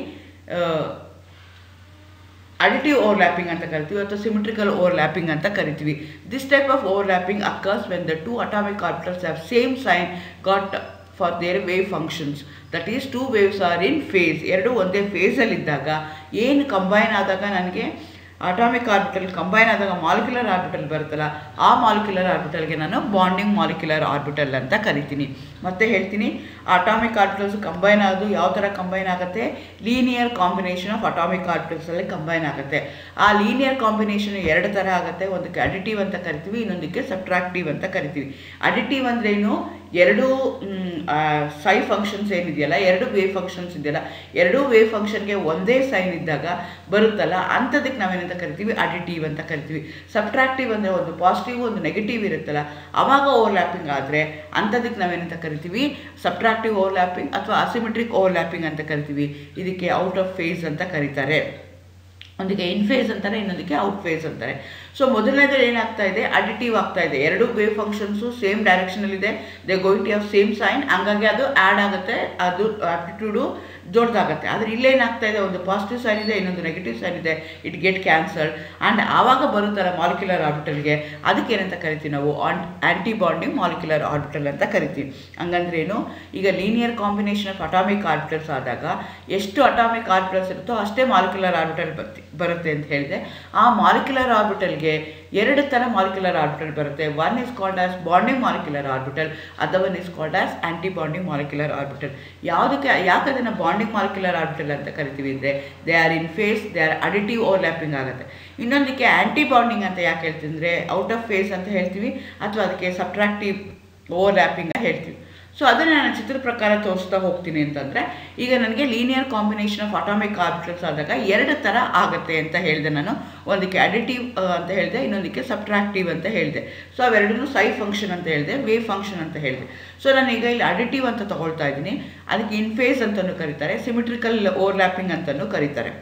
ಅಡಿಟಿವ್ ಓವರ್ಲ್ಯಾಪಿಂಗ್ ಅಂತ ಕರಿತೀವಿ ಅಥವಾ ಸಿಮೆಟ್ರಿಕಲ್ ಓವರ್ಲ್ಯಾಪಿಂಗ್ ಅಂತ ಕರಿತೀವಿ. This type of overlapping occurs when the 2 atomic orbitals have same sign got for their wave functions. That is 2 waves are in phase. 2 ಒಂದೇ ಫೇಸಲ್ಲಿದ್ದಾಗ ಏನು ಕಂಬೈನ್ ಆದಾಗ ನನಗೆ ಅಟಾಮಿಕ್ ಆರ್ಬಿಟಲ್ ಕಂಬೈನ್ ಆದಾಗ ಮಾಲಿಕ್ಯುಲರ್ ಆರ್ಬಿಟಲ್ ಬರುತ್ತಲ್ಲ, ಆ molecular ಆರ್ಬಿಟಲ್ಗೆ ನಾನು ಬಾಂಡಿಂಗ್ ಮಾಲಿಕ್ಯುಲರ್ ಆರ್ಬಿಟಲ್ ಅಂತ ಕರಿತೀನಿ. ಮತ್ತೆ ಹೇಳ್ತೀನಿ, ಅಟಾಮಿಕ್ ಆರ್ಬಿಟಲ್ಸ್ ಕಂಬೈನ್ ಆಗೋದು ಯಾವ ಥರ ಕಂಬೈನ್ ಆಗುತ್ತೆ? ಲೀನಿಯರ್ ಕಾಂಬಿನೇಷನ್ ಆಫ್ ಅಟಾಮಿಕ್ ಆರ್ಬಿಟಲ್ಸಲ್ಲಿ ಕಂಬೈನ್ ಆಗುತ್ತೆ. ಆ ಲೀನಿಯರ್ ಕಾಂಬಿನೇಷನ್ ಎರಡು ಥರ ಆಗುತ್ತೆ. ಒಂದಕ್ಕೆ ಅಡಿಟಿವ್ ಅಂತ ಕರಿತೀವಿ, ಇನ್ನೊಂದಕ್ಕೆ ಸಬ್ಟ್ರಾಕ್ಟಿವ್ ಅಂತ ಕರಿತೀವಿ. ಅಡಿಟಿವ್ ಅಂದ್ರೇನು? ಎರಡು ಸೈ ಫಂಕ್ಷನ್ಸ್ ಏನಿದೆಯಲ್ಲ, ಎರಡು ವೇವ್ ಫಂಕ್ಷನ್ಸ್ ಇದೆಯಲ್ಲ, ಎರಡೂ ವೇವ್ ಫಂಕ್ಷನ್ಗೆ ಒಂದೇ ಸೈನ್ ಇದ್ದಾಗ ಬರುತ್ತಲ್ಲ, ಅಂಥದಕ್ಕೆ ನಾವೇನಂತ ಕರಿತೀವಿ? ಅಡಿಟಿವ್ ಅಂತ ಕರಿತೀವಿ. ಸಬ್ಟ್ರಾಕ್ಟಿವ್ ಅಂದರೆ ಒಂದು ಪಾಸಿಟಿವ್ ಒಂದು ನೆಗೆಟಿವ್ ಇರುತ್ತಲ್ಲ, ಆವಾಗ ಓವರ್ಲ್ಯಾಪಿಂಗ್ ಆದರೆ ಅಂಥದಕ್ಕೆ ನಾವೇನಂತ ಕರಿತೀವಿ? ಸಬ್ಟ್ರಾಕ್ಟಿವ್ ಓವರ್ಲ್ಯಾಪಿಂಗ್ ಅಥವಾ ಅಸಿಮೆಟ್ರಿಕ್ ಓವರ್ಲ್ಯಾಪಿಂಗ್ ಅಂತ ಕರಿತೀವಿ. ಇದಕ್ಕೆ ಔಟ್ ಆಫ್ ಫೇಸ್ ಅಂತ ಕರೀತಾರೆ. ಒಂದಕ್ಕೆ ಇನ್ ಫೇಸ್ ಅಂತಾರೆ, ಇನ್ನೊಂದಕ್ಕೆ ಔಟ್ ಫೇಸ್ ಅಂತಾರೆ. ಸೊ ಮೊದಲನೇದಲ್ಲಿ ಏನಾಗ್ತಾ ಇದೆ? ಅಡಿಟಿವ್ ಆಗ್ತಾ ಇದೆ. ಎರಡು ವೇವ್ ಫಂಕ್ಷನ್ಸು ಸೇಮ್ ಡೈರೆಕ್ಷನಲ್ಲಿದೆ, they going to have same sign, ಹಂಗಾಗಿ ಅದು ಆ್ಯಡ್ ಆಗುತ್ತೆ, ಅದು ಆಪ್ಟಿಟ್ಯೂಡು ದೊಡ್ಡದಾಗುತ್ತೆ. ಆದರೆ ಇಲ್ಲೇನಾಗ್ತಾ ಇದೆ? ಒಂದು ಪಾಸಿಟಿವ್ ಸೈನ್ ಇದೆ, ಇನ್ನೊಂದು ನೆಗೆಟಿವ್ ಸೈನ್ ಇದೆ, ಇಟ್ ಗೆಟ್ ಕ್ಯಾನ್ಸಲ್ಡ್. ಆ್ಯಂಡ್ ಆವಾಗ ಬರುತ್ತಲ್ಲ ಮಾಲಿಕ್ಯುಲರ್ ಆರ್ಬಿಟಲ್ಗೆ, ಅದಕ್ಕೆ ಏನಂತ ಕರಿತೀವಿ ನಾವು? ಆ್ಯಂಟಿ ಬಾಂಡಿಂಗ್ ಮಾಲಿಕ್ಯುಲರ್ ಆರ್ಬಿಟಲ್ ಅಂತ ಕರಿತೀವಿ. ಹಂಗಂದ್ರೆ ಏನು? ಈಗ linear combination of atomic orbitals ಆದಾಗ ಎಷ್ಟು ಅಟಾಮಿಕ್ ಆರ್ಬಿಟಲ್ಸ್ ಇರುತ್ತೋ ಅಷ್ಟೇ ಮಾಲಿಕ್ಯುಲರ್ ಆರ್ಬಿಟಲ್ ಬರುತ್ತೆ ಅಂತ ಹೇಳಿದೆ. ಆ ಮಾಲಿಕ್ಯುಲರ್ ಆರ್ಬಿಟಲ್ಗೆ ಎರಡು ಥರ ಮಾಲಿಕ್ಯುಲರ್ ಆರ್ಬಿಟಲ್ ಬರುತ್ತೆ. One is called as bonding molecular orbital, other one is called as anti bonding molecular orbital. ಯಾಕೆ ಅದನ್ನು ಬಾಂಡಿಂಗ್ ಮಾಲಿಕ್ಯುಲರ್ ಆರ್ಬಿಟಲ್ ಅಂತ ಕರಿತೀವಿ ಅಂದರೆ, they are in phase, they are additive overlapping ಆಗುತ್ತೆ. ಇನ್ನೊಂದಕ್ಕೆ ಆಂಟಿ ಬಾಂಡಿಂಗ್ ಅಂತ ಯಾಕೆ ಹೇಳ್ತೀವಿ ಅಂದರೆ, ಔಟ್ ಆಫ್ ಫೇಸ್ ಅಂತ ಹೇಳ್ತೀವಿ, ಅಥವಾ ಅದಕ್ಕೆ ಸಬ್ಟ್ರಾಕ್ಟಿವ್ ಓವರ್ಲ್ಯಾಪಿಂಗ್ ಅಂತ ಹೇಳ್ತೀವಿ. ಸೊ ಅದನ್ನು ನಾನು ಚಿತ್ರ ಪ್ರಕಾರ ತೋರಿಸ್ತಾ ಹೋಗ್ತೀನಿ. ಅಂತಂದರೆ ಈಗ ನನಗೆ linear combination of atomic orbitals ಆದಾಗ ಎರಡು ಥರ ಆಗುತ್ತೆ ಅಂತ ಹೇಳಿದೆ ನಾನು. ಒಂದಕ್ಕೆ ಅಡಿಟಿವ್ ಅಂತ ಹೇಳಿದೆ, ಇನ್ನೊಂದಕ್ಕೆ ಸಬ್ಟ್ರಾಕ್ಟಿವ್ ಅಂತ ಹೇಳಿದೆ. ಸೊ ಅವೆರಡೂ ಸೈ ಫಂಕ್ಷನ್ ಅಂತ ಹೇಳಿದೆ, ವೇವ್ ಫಂಕ್ಷನ್ ಅಂತ ಹೇಳಿದೆ. ಸೊ ನಾನೀಗ ಇಲ್ಲಿ ಅಡಿಟಿವ್ ಅಂತ ತಗೊಳ್ತಾ ಇದ್ದೀನಿ, ಅದಕ್ಕೆ ಇನ್ ಫೇಸ್ ಅಂತಲೂ ಕರೀತಾರೆ, ಸಿಮಿಟ್ರಿಕಲ್ ಓವರ್ಲ್ಯಾಪಿಂಗ್ ಅಂತಲೂ ಕರೀತಾರೆ.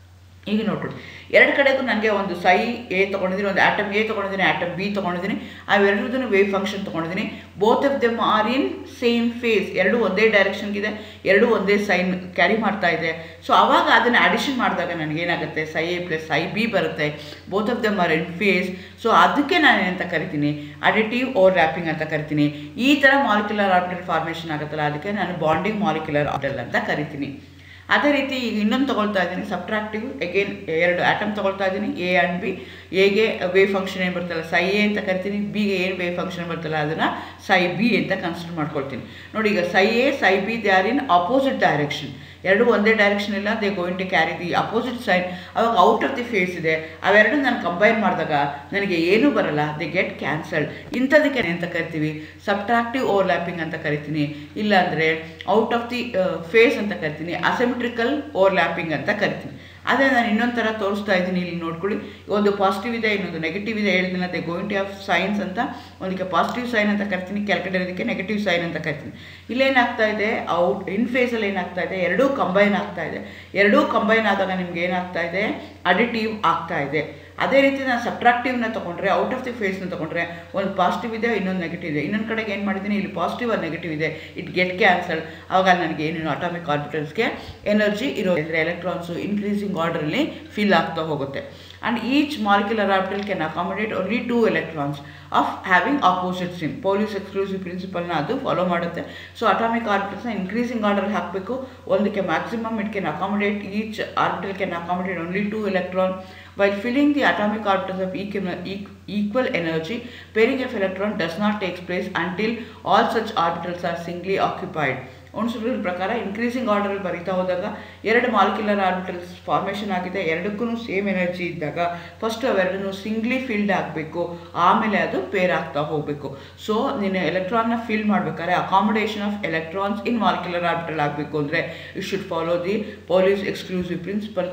ಈಗ ನೋಡ್ರಿ, ಎರಡು ಕಡೆಗೂ ನನಗೆ ಒಂದು ಸೈ ಎ ತೊಗೊಂಡಿದ್ದೀನಿ, ಒಂದು ಆಟಮ್ ಎ ತೊಗೊಂಡಿದ್ದೀನಿ, ಆಟಮ್ ಬಿ ತೊಗೊಂಡಿದ್ದೀನಿ, ಅವೆರಡೂ ವೇವ್ ಫಂಕ್ಷನ್ ತೊಗೊಂಡಿದ್ದೀನಿ. Both of them are in same phase, ಎರಡು ಒಂದೇ ಡೈರೆಕ್ಷನ್ಗಿದೆ, ಎರಡು ಒಂದೇ ಸೈನ್ ಕ್ಯಾರಿ ಮಾಡ್ತಾ ಇದೆ. ಸೊ ಆವಾಗ ಅದನ್ನು ಅಡಿಷನ್ ಮಾಡಿದಾಗ ನನಗೇನಾಗುತ್ತೆ? Psi A plus psi B ಬರುತ್ತೆ. Both of them are in phase. So ಅದಕ್ಕೆ ನಾನು ಏನಂತ ಕರಿತೀನಿ? ಅಡಿಟಿವ್ ಓವರ್ಲ್ಯಾಪಿಂಗ್ ಅಂತ ಕರಿತೀನಿ. ಈ ಥರ ಮಾಲಿಕ್ಯುಲರ್ ಆರ್ಬಿಟಲ್ ಫಾರ್ಮೇಷನ್ ಆಗುತ್ತಲ್ಲ, ಅದಕ್ಕೆ ನಾನು ಬಾಂಡಿಂಗ್ ಮಾಲಿಕ್ಯುಲರ್ ಆರ್ಬಿಟಲ್ ಅಂತ ಕರಿತೀನಿ. ಅದೇ ರೀತಿ ಈಗ ಇನ್ನೊಂದು ತೊಗೊಳ್ತಾ ಇದ್ದೀನಿ, ಸಬ್ಟ್ರಾಕ್ಟಿವ್. ಅಗೇನ್ ಎರಡು ಆಟಮ್ ತೊಗೊಳ್ತಾ ಇದ್ದೀನಿ, ಎ ಆ್ಯಂಡ್ ಬಿ. ಎಗೆ ವೇವ್ ಫಂಕ್ಷನ್ ಏನು ಬರ್ತಲ್ಲ ಸೈ ಎ ಅಂತ ಕರಿತೀನಿ, ಬಿಗೆ ಏನು ವೇವ್ ಫಂಕ್ಷನ್ ಬರ್ತಲ್ಲ ಅದನ್ನು ಸೈ ಬಿ ಅಂತ ಕನ್ಸಿಡರ್ ಮಾಡ್ಕೊಳ್ತೀನಿ. ನೋಡಿ, ಈಗ psi A psi B they are in opposite direction, ಎರಡು ಒಂದೇ ಡೈರೆಕ್ಷನ್ ಇಲ್ಲ, they going to carry the opposite sign. ಅವಾಗ ಔಟ್ ಆಫ್ ದಿ ಫೇಸ್ ಇದೆ, ಅವೆರಡು ನಾನು ಕಂಬೈನ್ ಮಾಡಿದಾಗ ನನಗೆ ಏನೂ ಬರಲ್ಲ, ದೇ ಗೆಟ್ ಕ್ಯಾನ್ಸಲ್ಡ್. ಇಂಥದಕ್ಕೆ ಅಂತ ಕರಿತೀವಿ ಸಬ್ಟ್ರಾಕ್ಟಿವ್ ಓವರ್ಲ್ಯಾಪಿಂಗ್ ಅಂತ ಕರಿತೀನಿ, ಇಲ್ಲಾಂದರೆ ಔಟ್ ಆಫ್ ದಿ ಫೇಸ್ ಅಂತ ಕರಿತೀನಿ, ಅಸಿಮೆಟ್ರಿಕಲ್ ಓವರ್ಲ್ಯಾಪಿಂಗ್ ಅಂತ ಕರಿತೀನಿ. ಅದೇ ನಾನು ಇನ್ನೊಂದು ಥರ ತೋರಿಸ್ತಾ ಇದ್ದೀನಿ, ಇಲ್ಲಿ ನೋಡ್ಕೊಳ್ಳಿ. ಒಂದು ಪಾಸಿಟಿವ್ ಇದೆ, ಇನ್ನೊಂದು ನೆಗೆಟಿವ್ ಇದೆ. ಹೇಳ್ತೀನಿ they going to have signs ಅಂತ. ಒಂದಕ್ಕೆ ಪಾಸಿಟಿವ್ ಸೈನ್ ಅಂತ ಕರಿತೀನಿ, ಕೆಳಗಡೆ ಇದಕ್ಕೆ ನೆಗೆಟಿವ್ ಸೈನ್ ಅಂತ ಕರಿತೀನಿ. ಇಲ್ಲೇನಾಗ್ತಾ ಇದೆ? ಇನ್ ಫೇಸಲ್ಲಿ ಏನಾಗ್ತಾ ಇದೆ? ಎರಡೂ ಕಂಬೈನ್ ಆಗ್ತಾ ಇದೆ. ಎರಡೂ ಕಂಬೈನ್ ಆದಾಗ ನಿಮ್ಗೆ ಏನಾಗ್ತಾ ಇದೆ? ಅಡಿಟಿವ್ ಆಗ್ತಾ ಇದೆ. ಅದೇ ರೀತಿ ನಾನು ಸಬ್ಟ್ರಾಕ್ಟಿವ್ನ ತೊಗೊಂಡ್ರೆ, ಔಟ್ ಆಫ್ ದಿ ಫೇಸ್ನ ತೊಗೊಂಡ್ರೆ, ಒಂದು ಪಾಸಿಟಿವ್ ಇದೆ, ಇನ್ನೊಂದು ನೆಗೆಟಿವ್ ಇದೆ. ಇನ್ನೊಂದು ಕಡೆಗೆ ಏನು ಮಾಡಿದ್ದೀನಿ? ಇಲ್ಲಿ ಪಾಸಿಟಿವ್ ಆರ್ ನೆಗೆಟಿವ್ ಇದೆ, ಇಟ್ ಗೆಟ್ ಕ್ಯಾನ್ಸಲ್ಡ್. ಆವಾಗ ನನಗೆ ಏನೇನು ಅಟಾಮಿಕ್ ಆರ್ಬಿಟಲ್ಸ್ಗೆ ಎನರ್ಜಿ ಇರೋದ್ರೆ ಎಲೆಕ್ಟ್ರಾನ್ಸು ಇನ್ಕ್ರೀಸಿಂಗ್ ಆರ್ಡರಲ್ಲಿ ಫಿಲ್ ಆಗ್ತಾ ಹೋಗುತ್ತೆ. And each molecular orbital can accommodate only 2 electrons of having opposite spin. Pauli's exclusive ಪ್ರಿನ್ಸಿಪಲ್ನ ಅದು ಫಾಲೋ ಮಾಡುತ್ತೆ. ಸೊ ಅಟಾಮಿಕ್ ಆರ್ಬಿಟಲ್ಸ್ನ ಇನ್ಕ್ರೀಸಿಂಗ್ ಆರ್ಡರ್ ಹಾಕಬೇಕು. ಒಂದಕ್ಕೆ maximum it can accommodate, each orbital can accommodate only 2 electrons. While filling the atomic orbitals of equal energy, pairing of electron does not take place until all such orbitals are singly occupied. Hund's rule ಪ್ರಕಾರ increasing ಆರ್ಡರಲ್ಲಿ ಬರೀತಾ ಹೋದಾಗ ಎರಡು molecular orbitals formation ಆಗಿದೆ, ಎರಡಕ್ಕೂ same energy ಇದ್ದಾಗ first ಅವೆರಡನ್ನು singly filled ಆಗಬೇಕು, ಆಮೇಲೆ ಅದು ಪೇರ್ ಆಗ್ತಾ ಹೋಗಬೇಕು. ಸೊ ನೀನು ಎಲೆಕ್ಟ್ರಾನ್ನ ಫಿಲ್ ಮಾಡಬೇಕಾದ್ರೆ accommodation of electrons in molecular orbital ಆಗಬೇಕು ಅಂದರೆ you should follow the Pauli's exclusive principle.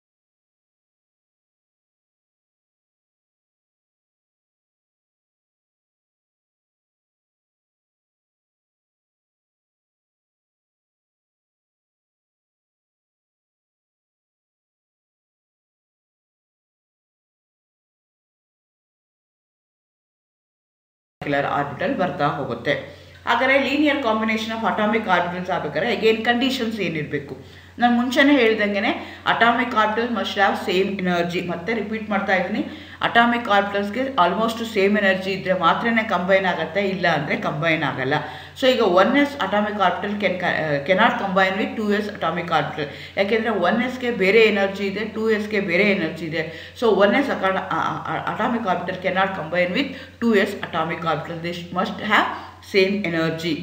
Orbital ಬರ್ತಾ ಹೋಗುತ್ತೆ. ಹಾಗಾದರೆ linear combination of atomic orbitals ಆಗಬೇಕಾದ್ರೆ ಅಗೇನ್ ಕಂಡೀಷನ್ಸ್ ಏನಿರಬೇಕು? ನಾನು ಮುಂಚೆನೇ ಹೇಳ್ದಂಗೆ atomic orbital must have same energy. ಮತ್ತೆ ರಿಪೀಟ್ ಮಾಡ್ತಾ ಇದ್ದೀನಿ, ಅಟಾಮಿಕ್ ಆರ್ಬಿಟಲ್ಸ್ಗೆ ಆಲ್ಮೋಸ್ಟ್ ಸೇಮ್ ಎನರ್ಜಿ ಇದ್ದರೆ ಮಾತ್ರನೇ ಕಂಬೈನ್ ಆಗುತ್ತೆ, ಇಲ್ಲ ಅಂದರೆ ಕಂಬೈನ್ ಆಗಲ್ಲ. ಸೊ ಈಗ 1s atomic orbital cannot combine with 2s atomic orbital. ಯಾಕೆಂದರೆ 1sಗೆ ಬೇರೆ ಎನರ್ಜಿ ಇದೆ, 2sಗೆ ಬೇರೆ ಎನರ್ಜಿ ಇದೆ. So 1s atomic orbital cannot combine with 2s atomic orbital. This must have same energy.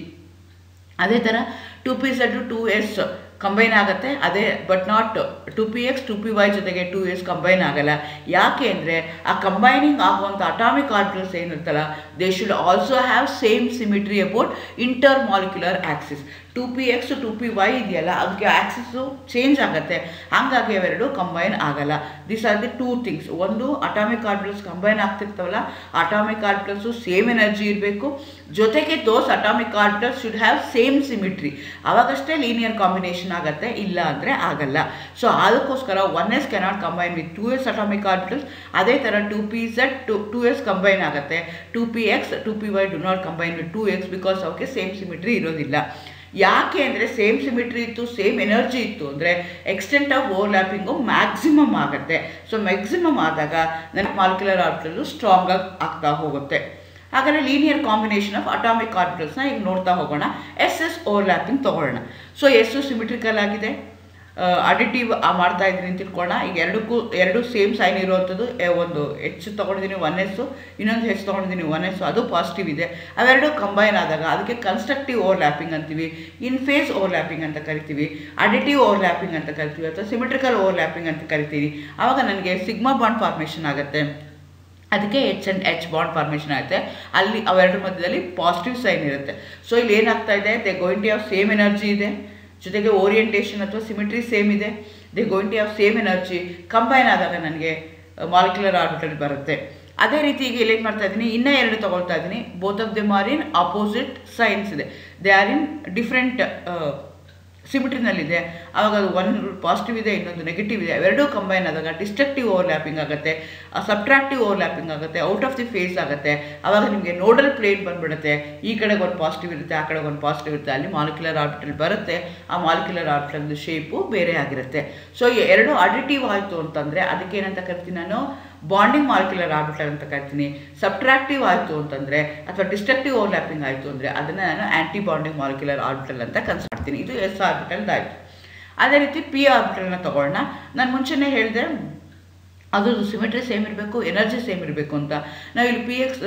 ಅದೇ ಥರ 2p Z 2s ಕಂಬೈನ್ ಆಗುತ್ತೆ, ಅದೇ ಬಟ್ ನಾಟ್ 2px 2py ಜೊತೆಗೆ 2s ಕಂಬೈನ್ ಆಗಲ್ಲ. ಯಾಕೆ ಅಂದರೆ ಆ ಕಂಬೈನಿಂಗ್ ಆಗುವಂಥ ಅಟಾಮಿಕ್ ಆರ್ಬಿಟಲ್ಸ್ ಏನಿರ್ತಲ್ಲ, they should also have same symmetry about inter molecular axis. 2px 2py ಇದೆಯಲ್ಲ, ಅದಕ್ಕೆ ಆಕ್ಸಿಸು ಚೇಂಜ್ ಆಗುತ್ತೆ, ಹಾಗಾಗಿ ಅವೆರಡು ಕಂಬೈನ್ ಆಗಲ್ಲ. This are the 2 things. ಒಂದು, ಅಟಾಮಿಕ್ ಆರ್ಬಿಟಲ್ಸ್ ಕಂಬೈನ್ ಆಗ್ತಿರ್ತಾವಲ್ಲ, ಅಟಾಮಿಕ್ ಆರ್ಬಿಟಲ್ಸು ಸೇಮ್ ಎನರ್ಜಿ ಇರಬೇಕು, ಜೊತೆಗೆ those atomic orbitals should have same symmetry. ಅವಾಗಷ್ಟೇ ಲೀನಿಯರ್ ಕಾಂಬಿನೇಷನ್ ಆಗುತ್ತೆ, ಇಲ್ಲ ಅಂದರೆ ಆಗಲ್ಲ. ಸೊ ಅದಕ್ಕೋಸ್ಕರ 1s cannot combine with 2s atomic orbitals. ಅದೇ ಥರ 2pz 2s ಕಂಬೈನ್ ಆಗುತ್ತೆ, 2px 2py do not combine with 2x because ಅವಕ್ಕೆ ಸೇಮ್ ಸಿಮಿಟ್ರಿ ಇರೋದಿಲ್ಲ. ಯಾಕೆ ಅಂದರೆ ಸೇಮ್ ಸಿಮಿಟ್ರಿ ಇತ್ತು, ಸೇಮ್ ಎನರ್ಜಿ ಇತ್ತು ಅಂದರೆ ಎಕ್ಸ್ಟೆಂಟ್ ಆಫ್ ಓವರ್ಲ್ಯಾಪಿಂಗು ಮ್ಯಾಕ್ಸಿಮಮ್ ಆಗುತ್ತೆ. ಸೊ ಮ್ಯಾಕ್ಸಿಮಮ್ ಆದಾಗ ನನ್ನ ಮಾಲಿಕ್ಯುಲರ್ ಆರ್ಬಿಟಲ್ಲು ಸ್ಟ್ರಾಂಗ್ ಆಗ್ತಾ ಹೋಗುತ್ತೆ. ಹಾಗಾದರೆ ಲೀನಿಯರ್ ಕಾಂಬಿನೇಷನ್ ಆಫ್ ಅಟಾಮಿಕ್ ಆರ್ಬಿಟಲ್ಸ್ನ ಈಗ ನೋಡ್ತಾ ಹೋಗೋಣ. SS ಓವರ್ಲ್ಯಾಪಿಂಗ್ ತೊಗೊಳ್ಳೋಣ. ಸೊ ಎಸ್ ಸಿಮಿಟ್ರಿಕಲ್ ಆಗಿದೆ, ಅಡಿಟಿವ್ ಮಾಡ್ತಾ ಇದ್ದೀನಿ ಅಂತ ತಿಳ್ಕೊಳ್ಳೋಣ. ಈಗ ಎರಡು ಸೇಮ್ ಸೈನ್ ಇರುವಂಥದ್ದು, ಒಂದು H ತೊಗೊಂಡಿದ್ದೀನಿ 1s, ಇನ್ನೊಂದು H ತೊಗೊಂಡಿದ್ದೀನಿ 1s, ಅದು ಪಾಸಿಟಿವ್ ಇದೆ. ಅವೆರಡು ಕಂಬೈನ್ ಆದಾಗ ಅದಕ್ಕೆ ಕನ್ಸ್ಟ್ರಕ್ಟಿವ್ ಓವರ್ಲ್ಯಾಪಿಂಗ್ ಅಂತೀವಿ, ಇನ್ ಫೇಸ್ ಓವರ್ಲ್ಯಾಪಿಂಗ್ ಅಂತ ಕರಿತೀವಿ, ಅಡಿಟಿವ್ ಓವರ್ಲ್ಯಾಪಿಂಗ್ ಅಂತ ಕರಿತೀವಿ, ಅಥವಾ ಸಿಮಿಟ್ರಿಕಲ್ ಓವರ್ಲ್ಯಾಪಿಂಗ್ ಅಂತ ಕರಿತೀವಿ. ಆವಾಗ ನನಗೆ ಸಿಗ್ಮಾ ಬಾಂಡ್ ಫಾರ್ಮೇಷನ್ ಆಗುತ್ತೆ, ಅದಕ್ಕೆ H and H bond formation ಆಗುತ್ತೆ. ಅಲ್ಲಿ ಅವೆರಡರ ಮಧ್ಯದಲ್ಲಿ ಪಾಸಿಟಿವ್ ಸೈನ್ ಇರುತ್ತೆ. ಸೊ ಇಲ್ಲಿ ಏನಾಗ್ತಾ ಇದೆ, they going to have same energy ಇದೆ, ಜೊತೆಗೆ ಓರಿಯೆಂಟೇಷನ್ ಅಥವಾ ಸಿಮಿಟ್ರಿ ಸೇಮ್ ಇದೆ, they going to have same energy. Combine ಆದಾಗ ನನಗೆ ಮಾಲಿಕ್ಯುಲರ್ ಆರ್ಬಿಟಲ್ ಬರುತ್ತೆ. ಅದೇ ರೀತಿ ಈಗ ಇಲ್ಲಿ ಏನು ಮಾಡ್ತಾ ಇದ್ದೀನಿ, ಇನ್ನೂ ಎರಡು ತೊಗೊಳ್ತಾ ಇದ್ದೀನಿ. Both of them are in opposite signs ಇದೆ, ದೇ ಆರ್ ಇನ್ ಡಿಫ್ರೆಂಟ್ ಸಿಮಿಟ್ರಿನಲ್ಲಿದೆ. ಆವಾಗ ಅದು ಒಂದು ಪಾಸಿಟಿವ್ ಇದೆ, ಇನ್ನೊಂದು ನೆಗೆಟಿವ್ ಇದೆ. ಅವೆರಡೂ ಕಂಬೈನ್ ಆದಾಗ ಡಿಸ್ಟ್ರಕ್ಟಿವ್ ಓವರ್ಲ್ಯಾಪಿಂಗ್ ಆಗುತ್ತೆ, ಸಬ್ಟ್ರಾಕ್ಟಿವ್ ಓವರ್ಲ್ಯಾಪಿಂಗ್ ಆಗುತ್ತೆ, ಔಟ್ ಆಫ್ ದಿ ಫೇಸ್ ಆಗುತ್ತೆ. ಆವಾಗ ನಿಮಗೆ ನೋಡಲ್ ಪ್ಲೇನ್ ಬಂದ್ಬಿಡುತ್ತೆ. ಈ ಕಡೆಗೆ ಒಂದು ಪಾಸಿಟಿವ್ ಇರುತ್ತೆ, ಆ ಕಡೆಗೆ ಒಂದು ಪಾಸಿಟಿವ್ ಇರುತ್ತೆ, ಅಲ್ಲಿ ಮಾಲಿಕ್ಯುಲರ್ ಆರ್ಬಿಟಲ್ ಬರುತ್ತೆ. ಆ ಮಾಲಿಕ್ಯುಲರ್ ಆರ್ಬಿಟಲ್ದು ಶೇಪು ಬೇರೆ ಆಗಿರುತ್ತೆ. ಸೊ ಎರಡು ಅಡಿಟಿವ್ ಆಯಿತು ಅಂತಂದರೆ ಅದಕ್ಕೆ ಏನಂತ ಕರಿತೀನಿ ನಾನು, ಬಾಂಡಿಂಗ್ ಮಾಲಿಕ್ಯುಲರ್ ಆರ್ಬಿಟಲ್ ಅಂತ ಕರಿತೀನಿ. ಸಬ್ಟ್ರಾಕ್ಟಿವ್ ಆಯಿತು ಅಂತಂದರೆ ಅಥವಾ ಡಿಸ್ಟ್ರಕ್ಟಿವ್ ಓವರ್ಲ್ಯಾಪಿಂಗ್ ಆಯಿತು ಅಂದರೆ ಅದನ್ನು ನಾನು ಆ್ಯಂಟಿ ಬಾಂಡಿಂಗ್ ಮಾಲಿಕ್ಯುಲರ್ ಆರ್ಬಿಟಲ್ ಅಂತ ಕನ್ಸಿಡರ್ ಮಾಡ್ತೀನಿ. ಇದು S ಆರ್ಬಿಟಲ್ದಾಯಿತು. ಅದೇ ರೀತಿ P ಆರ್ಬಿಟಲ್ನ ತೊಗೊಳ್ಳೋಣ. ನಾನು ಮುಂಚೆನೇ ಹೇಳಿದೆ ಅದ್ರದ್ದು ಸಿಮಿಟ್ರಿ ಸೇಮ್ ಇರಬೇಕು, ಎನರ್ಜಿ ಸೇಮ್ ಇರಬೇಕು ಅಂತ. ನಾವು ಇಲ್ಲಿ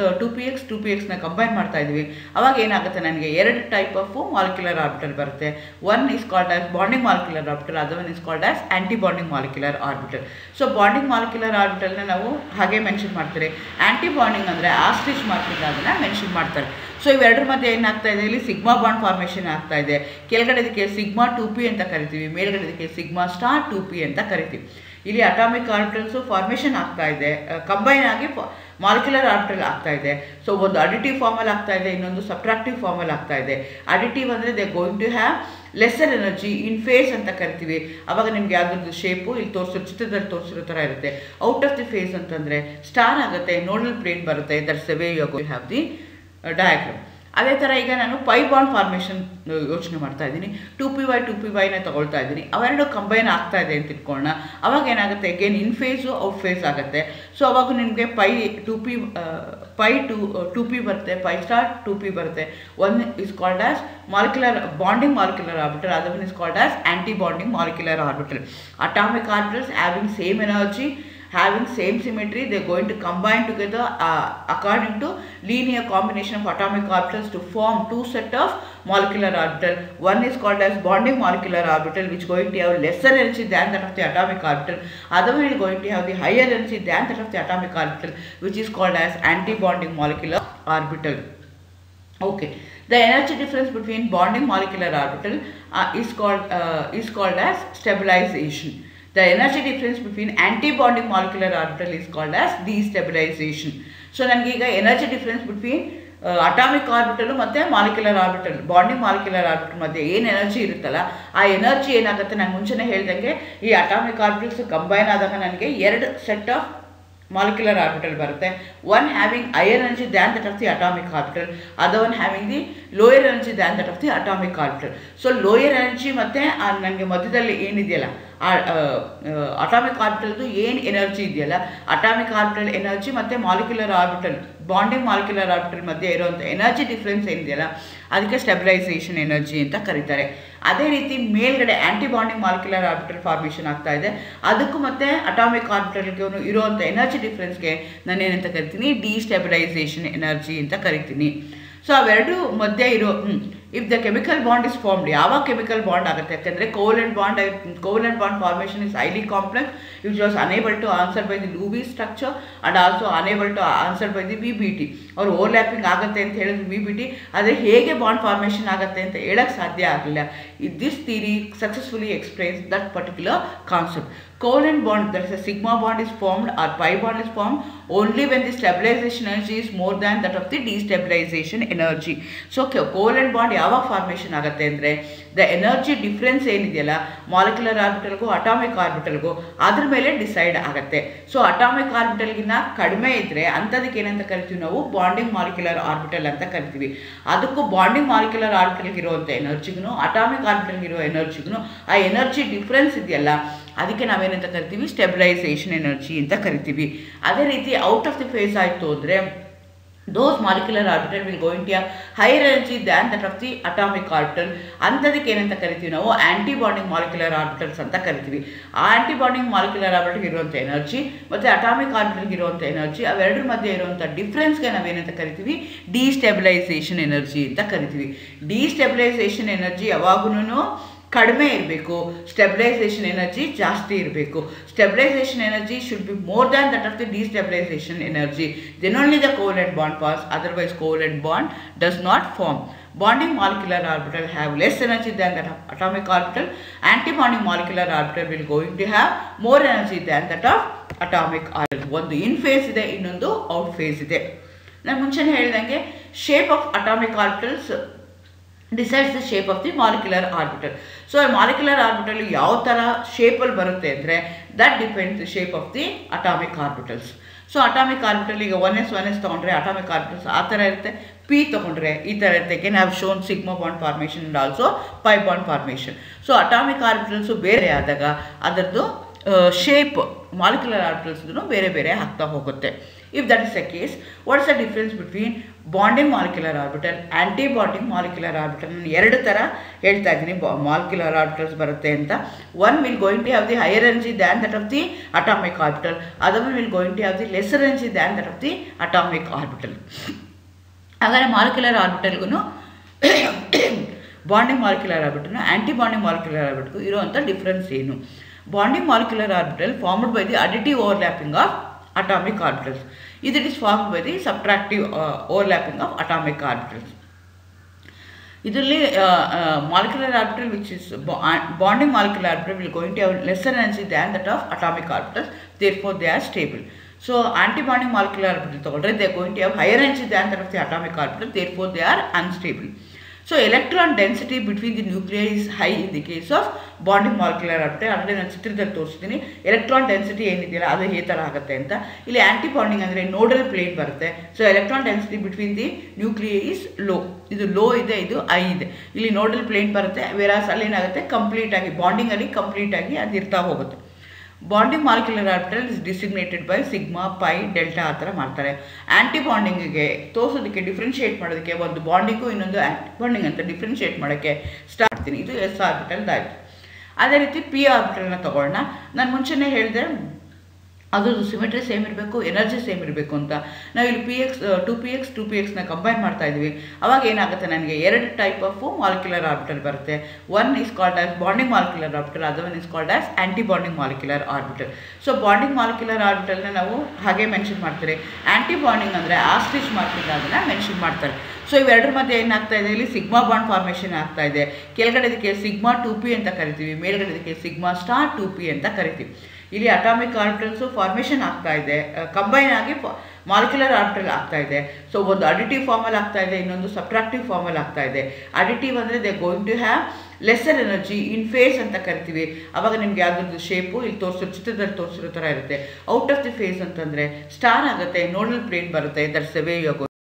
PX 2pxನ ಕಂಬೈನ್ ಮಾಡ್ತಾ ಇದ್ದೀವಿ. ಅವಾಗ ಏನಾಗುತ್ತೆ, ನನಗೆ ಎರಡು ಟೈಪ್ ಆಫ್ ಮಾಲಿಕ್ಯುಲರ್ ಆರ್ಬಿಟಲ್ ಬರುತ್ತೆ. One is called as bonding molecular orbital, other one is called as anti bonding molecular orbital. So bonding molecular ಆರ್ಬಿಟಲ್ನ ನಾವು ಹಾಗೆ ಮೆನ್ಷನ್ ಮಾಡ್ತಾರೆ. ಆ್ಯಂಟಿ ಬಾಂಡಿಂಗ್ ಅಂದರೆ ಆಸ್ಟ್ರಿಚ್ ಮಾರ್ಕಿಂಗ್ ಅದನ್ನು ಮೆನ್ಷನ್ ಮಾಡ್ತಾರೆ. ಸೊ ಇವೆರಡರ ಮಧ್ಯೆ ಏನಾಗ್ತಾ ಇದೆ, ಇಲ್ಲಿ ಸಿಗ್ಮಾ ಬಾಂಡ್ ಫಾರ್ಮೇಷನ್ ಆಗ್ತಾ ಇದೆ. ಕೆಳಗಡೆ ಇದಕ್ಕೆ ಸಿಗ್ಮಾ 2p ಅಂತ ಕರಿತೀವಿ, ಮೇಲ್ಗಡೆ ಇದಕ್ಕೆ ಸಿಗ್ಮಾ ಸ್ಟಾರ್ 2p ಅಂತ ಕರಿತೀವಿ. ಇಲ್ಲಿ ಅಟಾಮಿಕ್ ಆರ್ಬಿಟಲ್ಸು ಫಾರ್ಮೇಷನ್ ಆಗ್ತಾ ಇದೆ, ಕಂಬೈನ್ ಆಗಿ ಮಾಲಿಕ್ಯುಲರ್ ಆರ್ಬಿಟಲ್ ಆಗ್ತಾ ಇದೆ. ಸೊ ಒಂದು ಅಡಿಟಿವ್ ಫಾರ್ಮಲ್ಲಿ ಆಗ್ತಾ ಇದೆ, ಇನ್ನೊಂದು ಸಬ್ಟ್ರಾಕ್ಟಿವ್ ಫಾರ್ಮಲ್ಲಿ ಆಗ್ತಾ ಇದೆ. ಅಡಿಟಿವ್ ಅಂದರೆ they going to have lesser energy in phase ಅಂತ ಕರಿತೀವಿ. ಆವಾಗ ನಿಮಗೆ ಯಾವುದ್ರದ್ದು ಶೇಪು ಇಲ್ಲಿ ಚಿತ್ರದಲ್ಲಿ ತೋರಿಸಿರೋ ಥರ ಇರುತ್ತೆ. ಔಟ್ ಆಫ್ ದಿ ಫೇಸ್ ಅಂತಂದರೆ ಸ್ಟಾರ್ ಆಗುತ್ತೆ, ನೋಡಲ್ ಪ್ಲೇನ್ ಬರುತ್ತೆ. That's the way you are going to have the diagram. ಅದೇ ಥರ ಈಗ ನಾನು ಪೈ ಬಾಂಡ್ ಫಾರ್ಮೇಷನ್ ಯೋಚನೆ ಮಾಡ್ತಾ ಇದ್ದೀನಿ. 2py 2pyನ ತೊಗೊಳ್ತಾ ಇದ್ದೀನಿ, ಅವೆರಡು ಕಂಬೈನ್ ಆಗ್ತಾ ಇದೆ ಅಂತ ಇಟ್ಕೊಳ್ಳೋಣ. ಅವಾಗ ಏನಾಗುತ್ತೆ, again in phase out phase ಆಗುತ್ತೆ. ಸೊ ಅವಾಗ ನಿಮಗೆ ಪೈ 2p ಬರುತ್ತೆ, ಪೈ ಸ್ಟಾರ್ 2p ಬರುತ್ತೆ. One is called as molecular bonding molecular orbital, other one is called as anti bonding molecular orbital. Atomic orbitals having same energy, having same symmetry, they're going to combine together according to linear combination of atomic orbitals to form two set of molecular orbital. One is called as bonding molecular orbital, which is going to have lesser energy than that of the atomic orbital. Other one is going to have the higher energy than that of the atomic orbital, which is called as anti-bonding molecular orbital. Okay, the energy difference between bonding molecular orbital is called as stabilization. The energy difference between anti-bonding molecular orbital is called as destabilization. So ನನಗೆ ಈಗ energy difference between atomic orbital ಮತ್ತು molecular orbital, bonding molecular orbital ಮಧ್ಯೆ ಏನು energy ಇರುತ್ತಲ್ಲ, ಆ energy ಏನಾಗುತ್ತೆ, ನಾನು ಮುಂಚೆನೇ ಹೇಳ್ದಂಗೆ ಈ ಅಟಾಮಿಕ್ ಆರ್ಬಿಟಲ್ಸ್ ಕಂಬೈನ್ ಆದಾಗ ನನಗೆ ಎರಡು ಸೆಟ್ ಆಫ್ molecular orbital ಬರುತ್ತೆ. One having higher energy than that of the atomic orbital, other one having the lower energy than that of the atomic orbital. So lower energy ಮತ್ತು ನನಗೆ ಮಧ್ಯದಲ್ಲಿ ಏನಿದೆಯಲ್ಲ atomic ಆರ್ಬಿಟಲ್ದು ಏನು energy ಇದೆಯಲ್ಲ, atomic orbital energy ಮತ್ತು molecular orbital bonding molecular orbital ಮಧ್ಯೆ ಇರುವಂಥ energy difference ಏನಿದೆಯಲ್ಲ ಅದಕ್ಕೆ ಸ್ಟೆಬಿಲೈಸೇಷನ್ ಎನರ್ಜಿ ಅಂತ ಕರೀತಾರೆ. ಅದೇ ರೀತಿ ಮೇಲ್ಗಡೆ anti bonding molecular orbital formation ಆಗ್ತಾ ಇದೆ, ಅದಕ್ಕೂ ಮತ್ತು ಅಟಾಮಿಕ್ ಆರ್ಬಿಟಲ್ಗೆ ಇರುವಂಥ ಎನರ್ಜಿ ಡಿಫ್ರೆನ್ಸ್ಗೆ ನಾನು ಏನಂತ ಕರಿತೀನಿ, ಡಿಸ್ಟೆಬಿಲೈಸೇಷನ್ ಎನರ್ಜಿ ಅಂತ ಕರಿತೀನಿ. ಸೊ ಅವೆರಡು ಮಧ್ಯೆ ಇರೋ if the chemical bond is formed, ಯಾವಾಗ ಕೆಮಿಕಲ್ ಬಾಂಡ್ ಆಗುತ್ತೆ ಯಾಕೆಂದರೆ covalent bond formation is highly complex which was unable to answer by the Lewis structure and also unable to answer by the VBT. ಅವ್ರು overlapping ಆಗುತ್ತೆ ಅಂತ ಹೇಳಿದ್ರು VBT, ಆದರೆ ಹೇಗೆ bond formation ಆಗುತ್ತೆ ಅಂತ ಹೇಳಕ್ಕೆ ಸಾಧ್ಯ ಆಗಲಿಲ್ಲ. This theory successfully explains that particular concept. Covalent bond, that is a sigma bond is formed or pi bond is formed only when the stabilization energy is more than that of the destabilization energy. So covalent bond ಯಾವಾಗ formation ಆಗುತ್ತೆ ಅಂದರೆ the energy difference ಏನಿದೆಯಲ್ಲ molecular ಆರ್ಬಿಟಲ್ಗೂ atomic ಆರ್ಬಿಟಲ್ಗೂ ಅದ್ರ ಮೇಲೆ decide ಆಗುತ್ತೆ. So atomic ಆರ್ಬಿಟಲ್ಗಿನ್ನ ಕಡಿಮೆ ಇದ್ದರೆ ಅಂಥದಕ್ಕೆ ಏನಂತ ಕರಿತೀವಿ ನಾವು, ಬಾಂಡಿಂಗ್ ಮಾಲಿಕ್ಯುಲರ್ ಆರ್ಬಿಟಲ್ ಅಂತ ಕರಿತೀವಿ. ಅದಕ್ಕೂ ಬಾಂಡಿಂಗ್ ಮಾಲಿಕ್ಯುಲರ್ ಆರ್ಬಿಟಲ್ಗಿರುವಂಥ ಎನರ್ಜಿಗೂ ಅಟಾಮಿಕ್ ಆರ್ಬಿಟಲ್ಗಿರೋ ಎನರ್ಜಿಗೂ ಆ ಎನರ್ಜಿ ಡಿಫ್ರೆನ್ಸ್ ಇದೆಯಲ್ಲ ಅದಕ್ಕೆ ನಾವೇನಂತ ಕರಿತೀವಿ, ಸ್ಟೆಬಿಲೈಸೇಷನ್ ಎನರ್ಜಿ ಅಂತ ಕರಿತೀವಿ. ಅದೇ ರೀತಿ ಔಟ್ ಆಫ್ ದಿ ಫೇಸ್ ಆಯಿತು ಅಂದರೆ those molecular orbital will go into a higher energy than that of the atomic orbital. ಅಂಥದಕ್ಕೆ ಏನಂತ ಕರಿತೀವಿ ನಾವು, ಆ್ಯಂಟಿ ಬಾಂಡಿಂಗ್ ಮಾಲಿಕ್ಯುಲರ್ ಆರ್ಬಿಟಲ್ಸ್ ಅಂತ ಕರಿತೀವಿ. ಆ ಆ್ಯಂಟಿ ಬಾಂಡಿಂಗ್ ಮಾಲಿಕ್ಯುಲರ್ ಆರ್ಬಿಟಲ್ಗೆ ಇರುವಂಥ ಎನರ್ಜಿ ಮತ್ತು ಅಟಾಮಿಕ್ ಆರ್ಬಿಟಲ್ಗೆ ಇರುವಂಥ ಎನರ್ಜಿ ಅವೆರಡರ ಮಧ್ಯೆ ಇರುವಂಥ ಡಿಫ್ರೆನ್ಸ್ಗೆ ನಾವೇನಂತ ಕರಿತೀವಿ, ಡಿಸ್ಟೆಬಿಲೈಸೇಷನ್ ಎನರ್ಜಿ ಅಂತ ಕರಿತೀವಿ. ಡಿಸ್ಟೆಬಿಲೈಸೇಷನ್ ಎನರ್ಜಿ ಯಾವಾಗೂ ಕಡಿಮೆ ಇರಬೇಕು, ಸ್ಟೆಬಿಲೈಸೇಷನ್ ಎನರ್ಜಿ ಜಾಸ್ತಿ ಇರಬೇಕು. Stabilization energy should be more than that of the destabilization energy. Then only the covalent bond forms, otherwise covalent bond does not form. Bonding molecular orbital have less energy than that of atomic orbital. Anti-bonding molecular orbital will going to have more energy than that of atomic orbital. ಒಂದು ಇನ್ face ಇದೆ, ಇನ್ನೊಂದು out face ಇದೆ. ನಾನು ಮುಂಚೆನೇ ಹೇಳಿದಂಗೆ shape of atomic orbitals decides the shape of the molecular orbital. So molecular orbital ಯಾವ ಥರ ಶೇಪಲ್ಲಿ ಬರುತ್ತೆ ಅಂದರೆ that depends the shape of the atomic orbitals. So atomic orbital ಈಗ 1s ತೊಗೊಂಡ್ರೆ ಅಟಾಮಿಕ್ ಆರ್ಬಿಟಲ್ಸ್ ಆ ಥರ ಇರುತ್ತೆ, P ತೊಗೊಂಡ್ರೆ ಈ ಥರ ಇರುತ್ತೆ. Can have shown sigma bond formation and also pi bond formation. So atomic orbitals ಬೇರೆ ಆದಾಗ ಅದರದ್ದು ಶೇಪ್ ಮಾಲಿಕ್ಯುಲರ್ ಆರ್ಬಿಟಲ್ಸ್ದು ಬೇರೆ ಬೇರೆ ಆಗ್ತಾ ಹೋಗುತ್ತೆ. If that is the case, what is the difference between bonding molecular orbital, anti-bonding molecular orbital? ನಾನು ಎರಡು ಥರ ಹೇಳ್ತಾ ಇದ್ದೀನಿ ಮಾಲಿಕ್ಯುಲರ್ ಆರ್ಬಿಟಲ್ಸ್ ಬರುತ್ತೆ ಅಂತ. One will going to have the higher energy than that of the atomic orbital, other one will going to have the lesser energy than that of the atomic orbital. ಹಾಗಾದರೆ molecular ಆರ್ಬಿಟಲ್ಗೂ bonding molecular ಆರ್ಬಿಟಲ್ನ anti bonding molecular ಆರ್ಬಿಟಲ್ಗೂ ಇರುವಂಥ difference ಏನು? Bonding molecular orbital formed by the additive overlapping of atomic orbitals. It is formed by the subtractive overlapping of atomic orbitals. ಇದರಲ್ಲಿ molecular orbital which is bonding molecular orbital will going to have lesser energy than that of atomic orbitals, therefore they are stable. So anti bonding molecular orbital ತಗೊಂಡ್ರೆ they going to have higher energy than that of the atomic orbital, therefore they are unstable. So electron density between the nuclei is high in the case of bonding molecular orbital. ಅಂದರೆ ನಾನು ಚಿತ್ರದಲ್ಲಿ ತೋರಿಸ್ತೀನಿ electron density ಏನಿದೆಯಲ್ಲ ಅದು ಈ ಥರ ಆಗುತ್ತೆ ಅಂತ. ಇಲ್ಲಿ ಆ್ಯಂಟಿ ಬಾಂಡಿಂಗ್ ಅಂದರೆ ನೋಡಲ್ ಪ್ಲೇನ್ ಬರುತ್ತೆ. So electron density between the nuclei is low, ಇದು ಲೋ ಇದೆ, ಇದು ಐ ಇದೆ. ಇಲ್ಲಿ ನೋಡಲ್ ಪ್ಲೇನ್ ಬರುತ್ತೆ, ವೇರಾಸ್ ಅಲ್ಲಿ ಏನಾಗುತ್ತೆ ಕಂಪ್ಲೀಟಾಗಿ ಬಾಂಡಿಂಗಲ್ಲಿ ಕಂಪ್ಲೀಟಾಗಿ ಅದು ಇರ್ತಾ ಹೋಗುತ್ತೆ. Bonding molecular orbital is designated by sigma, pi, delta ಆ ಥರ ಮಾಡ್ತಾರೆ. ಆ್ಯಂಟಿ ಬಾಂಡಿಂಗಿಗೆ ತೋರಿಸೋದಕ್ಕೆ ಡಿಫ್ರೆನ್ಷಿಯೇಟ್ ಮಾಡೋದಕ್ಕೆ ಒಂದು ಬಾಂಡಿಂಗು ಇನ್ನೊಂದು ಆ್ಯಂಟಿ ಬಾಂಡಿಂಗ್ ಅಂತ ಡಿಫ್ರೆನ್ಷಿಯೇಟ್ ಮಾಡೋಕ್ಕೆ ಸ್ಟಾರ್ಟ್ ಮಾಡ್ತೀನಿ. ಇದು ಎಸ್ ಆರ್ಬಿಟಲ್ದಾಯಿತು. ಅದೇ ರೀತಿ ಪಿ ಆರ್ಬಿಟಲ್ನ ತೊಗೊಳ್ಳೋಣ. ನಾನು ಮುಂಚೆನೇ ಹೇಳಿದೆ ಅದ್ರದ್ದು ಸಿಮೆಟ್ರಿ ಸೇಮ್ ಇರಬೇಕು, ಎನರ್ಜಿ ಸೇಮ್ ಇರಬೇಕು ಅಂತ. ನಾವು ಇಲ್ಲಿ ಟು ಪಿ ಎಕ್ಸ್ನ ಕಂಬೈನ್ ಮಾಡ್ತಾ ಇದ್ವಿ. ಅವಾಗ ಏನಾಗುತ್ತೆ, ನನಗೆ ಎರಡು ಟೈಪ್ ಆಫ್ ಮಾಲಿಕ್ಯುಲರ್ ಆರ್ಬಿಟಲ್ ಬರುತ್ತೆ. One is called as bonding molecular orbital, other one is called as anti bonding molecular orbital. So bonding molecular ಆರ್ಬಿಟಲ್ನ ನಾವು ಹಾಗೆ ಮೆನ್ಷನ್ ಮಾಡ್ತಾರೆ. ಆ್ಯಂಟಿ ಬಾಂಡಿಂಗ್ ಅಂದರೆ ಆಸ್ಟ್ರಿಚ್ ಮಾರ್ಕಿಂದ ಅದನ್ನು ಮೆನ್ಷನ್ ಮಾಡ್ತಾರೆ. ಸೊ ಇವೆರಡರ ಮಧ್ಯೆ ಏನಾಗ್ತಾ ಇದೆ, ಇಲ್ಲಿ ಸಿಗ್ಮಾ ಬಾಂಡ್ ಫಾರ್ಮೇಷನ್ ಆಗ್ತಾ ಇದೆ. ಕೆಳಗಡೆ ಇದಕ್ಕೆ ಸಿಗ್ಮಾ 2p ಅಂತ ಕರಿತೀವಿ, ಮೇಲ್ಗಡೆ ಇದಕ್ಕೆ ಸಿಗ್ಮಾ ಸ್ಟಾರ್ 2p ಅಂತ ಕರಿತೀವಿ. ಇಲ್ಲಿ ಅಟಾಮಿಕ್ ಆರ್ಬಿಟಲ್ಸು ಫಾರ್ಮೇಷನ್ ಆಗ್ತಾ ಇದೆ, ಕಂಬೈನ್ ಆಗಿ ಮಾಲಿಕ್ಯುಲರ್ ಆರ್ಬಿಟಲ್ ಆಗ್ತಾ ಇದೆ. ಸೊ ಒಂದು ಅಡಿಟಿವ್ ಫಾರ್ಮಲ್ಲಿ ಆಗ್ತಾ ಇದೆ, ಇನ್ನೊಂದು ಸಬ್ಟ್ರಾಕ್ಟಿವ್ ಫಾರ್ಮಲ್ಲಿ ಆಗ್ತಾ ಇದೆ. ಅಡಿಟಿವ್ ಅಂದರೆ they going to have lesser energy in phase ಅಂತ ಕರಿತೀವಿ. ಆವಾಗ ನಿಮ್ಗೆ ಯಾವುದ್ರದ್ದು ಶೇಪು ಇಲ್ಲಿ ಚಿತ್ರದಲ್ಲಿ ತೋರಿಸಿರೋ ಥರ ಇರುತ್ತೆ. ಔಟ್ ಆಫ್ ದಿ ಫೇಸ್ ಅಂತಂದರೆ ಸ್ಟಾರ್ ಆಗುತ್ತೆ, ನೋಡಲ್ ಪ್ಲೇನ್ ಬರುತ್ತೆ. That's the way you are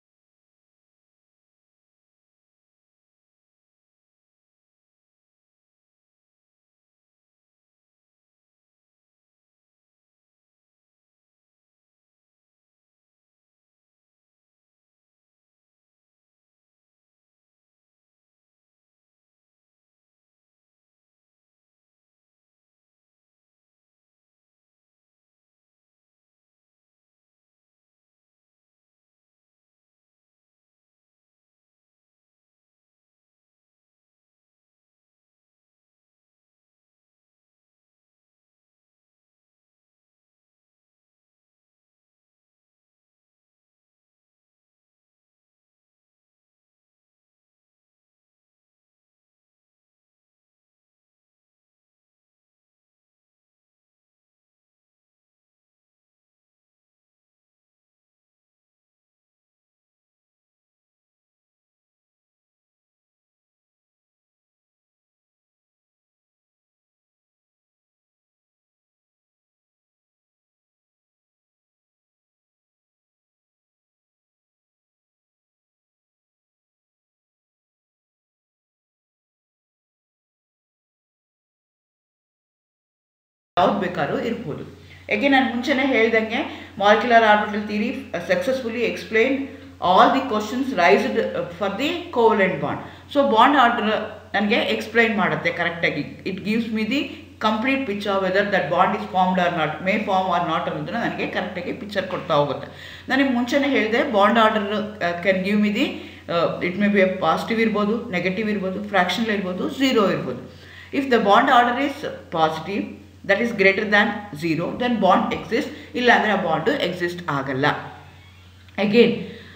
ಯಾವ್ದು ಬೇಕಾದ್ರೂ ಇರ್ಬೋದು. ಯಾಕೆ ನಾನು ಮುಂಚೆನೇ ಹೇಳ್ದಂಗೆ molecular orbital theory successfully explain all the questions raised for the covalent bond. So bond order ನನಗೆ ಎಕ್ಸ್ಪ್ಲೈನ್ ಮಾಡುತ್ತೆ ಕರೆಕ್ಟಾಗಿ. It gives me the complete picture whether that bond is formed or not, may form or not ಅನ್ನೋದನ್ನ ನನಗೆ ಕರೆಕ್ಟಾಗಿ picture ಕೊಡ್ತಾ ಹೋಗುತ್ತೆ. ನನಗೆ ಮುಂಚೆನೇ ಹೇಳಿದೆ bond order can give me the it may be positive ಇರ್ಬೋದು, ನೆಗೆಟಿವ್ ಇರ್ಬೋದು, ಫ್ರಾಕ್ಷನಲ್ ಇರ್ಬೋದು, ಝೀರೋ ಇರ್ಬೋದು. If the bond order is positive that is greater than 0 then bond exists, ಇಲ್ಲ ಅಂದರೆ ಆ ಬಾಂಡು ಎಕ್ಸಿಸ್ಟ್ ಆಗಲ್ಲ. Again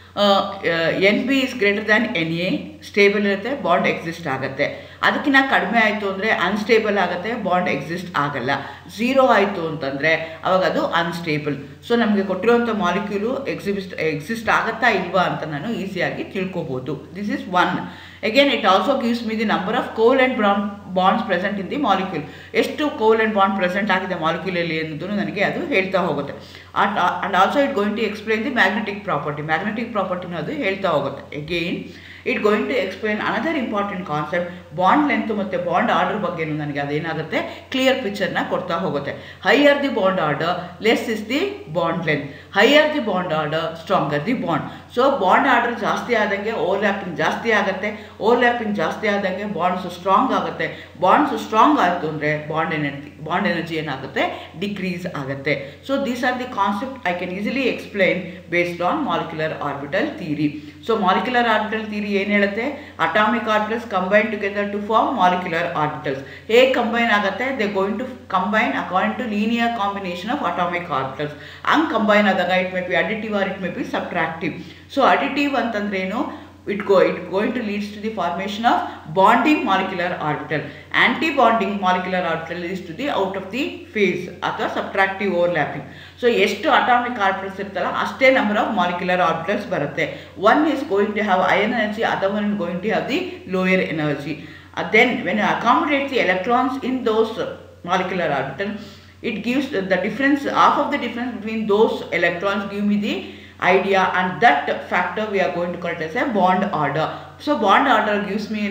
NB is greater than NA stable ಇರುತ್ತೆ, bond exist ಆಗುತ್ತೆ. ಅದಕ್ಕಿಂತ ಕಡಿಮೆ ಆಯಿತು ಅಂದರೆ ಅನ್ಸ್ಟೇಬಲ್ ಆಗುತ್ತೆ, ಬಾಂಡ್ ಎಕ್ಸಿಸ್ಟ್ ಆಗಲ್ಲ. 0 ಆಯಿತು ಅಂತಂದರೆ ಅವಾಗ ಅದು ಅನ್ಸ್ಟೇಬಲ್. ಸೊ ನಮಗೆ ಕೊಟ್ಟಿರುವಂಥ ಮಾಲಿಕ್ಯೂಲು ಎಕ್ಸಿಸ್ಟ್ ಆಗುತ್ತಾ ಇಲ್ವಾ ಅಂತ ನಾನು ಈಸಿಯಾಗಿ ತಿಳ್ಕೊಬೋದು. This is one. Again it also gives me the number of covalent bonds present in the molecule. ಎಷ್ಟು ಕೋವೆಲೆಂಟ್ ಬಾಂಡ್ ಪ್ರೆಸೆಂಟ್ ಆಗಿದೆ ಮಾಲಿಕ್ಯೂಲಲ್ಲಿ ಅನ್ನೋದು ನನಗೆ ಅದು ಹೇಳ್ತಾ ಹೋಗುತ್ತೆ. And also it going to explain the magnetic ಪ್ರಾಪರ್ಟಿನೂ ಅದು ಹೇಳ್ತಾ ಹೋಗುತ್ತೆ. Again it going to explain another important concept, bond length ಮತ್ತು ಬಾಂಡ್ ಆರ್ಡರ್ ಬಗ್ಗೆನೂ ನನಗೆ ಅದೇನಾಗುತ್ತೆ ಕ್ಲಿಯರ್ ಪಿಕ್ಚರ್ನ ಕೊಡ್ತಾ ಹೋಗುತ್ತೆ. Higher the bond order less is the bond length, higher the bond order stronger the bond. So bond order ಜಾಸ್ತಿ ಆದಂಗೆ overlapping ಜಾಸ್ತಿ ಆಗುತ್ತೆ, ಓವರ್ಲ್ಯಾಪಿಂಗ್ ಜಾಸ್ತಿ ಆದಂಗೆ ಬಾಂಡ್ಸು ಸ್ಟ್ರಾಂಗ್ ಆಗುತ್ತೆ. ಬಾಂಡ್ಸು ಸ್ಟ್ರಾಂಗ್ ಆಯಿತು ಅಂದರೆ ಬಾಂಡ್ ಎನರ್ಜಿ ಏನಾಗುತ್ತೆ ಡಿಕ್ರೀಸ್ ಆಗುತ್ತೆ. So these are the concept I can easily explain based on molecular orbital theory. So molecular orbital theory ಏನು ಹೇಳುತ್ತೆ, atomic orbitals combine together to form molecular orbitals. ಹೇಗೆ combine ಆಗುತ್ತೆ, they going to combine according to linear combination of atomic orbitals. ಹಂಗೆ combine ಆದಾಗ it may be additive or it may be subtractive. So additive ಅಂತಂದ್ರೆ ಏನು, it going to leads to the formation of bonding molecular orbital. Anti-bonding molecular orbital leads to the out of the phase ಅಥವಾ subtractive overlapping. So ಎಷ್ಟು atomic orbitals ಇರ್ತಲ್ಲ ಅಷ್ಟೇ number of molecular orbitals ಬರುತ್ತೆ. One is going to have higher energy, other one is going to have the lower energy. Then when you accommodate the electrons in those molecular orbital, it gives the difference, half of the difference between those electrons give me the idea, and that factor we are going to call it as a bond order. So bond order gives me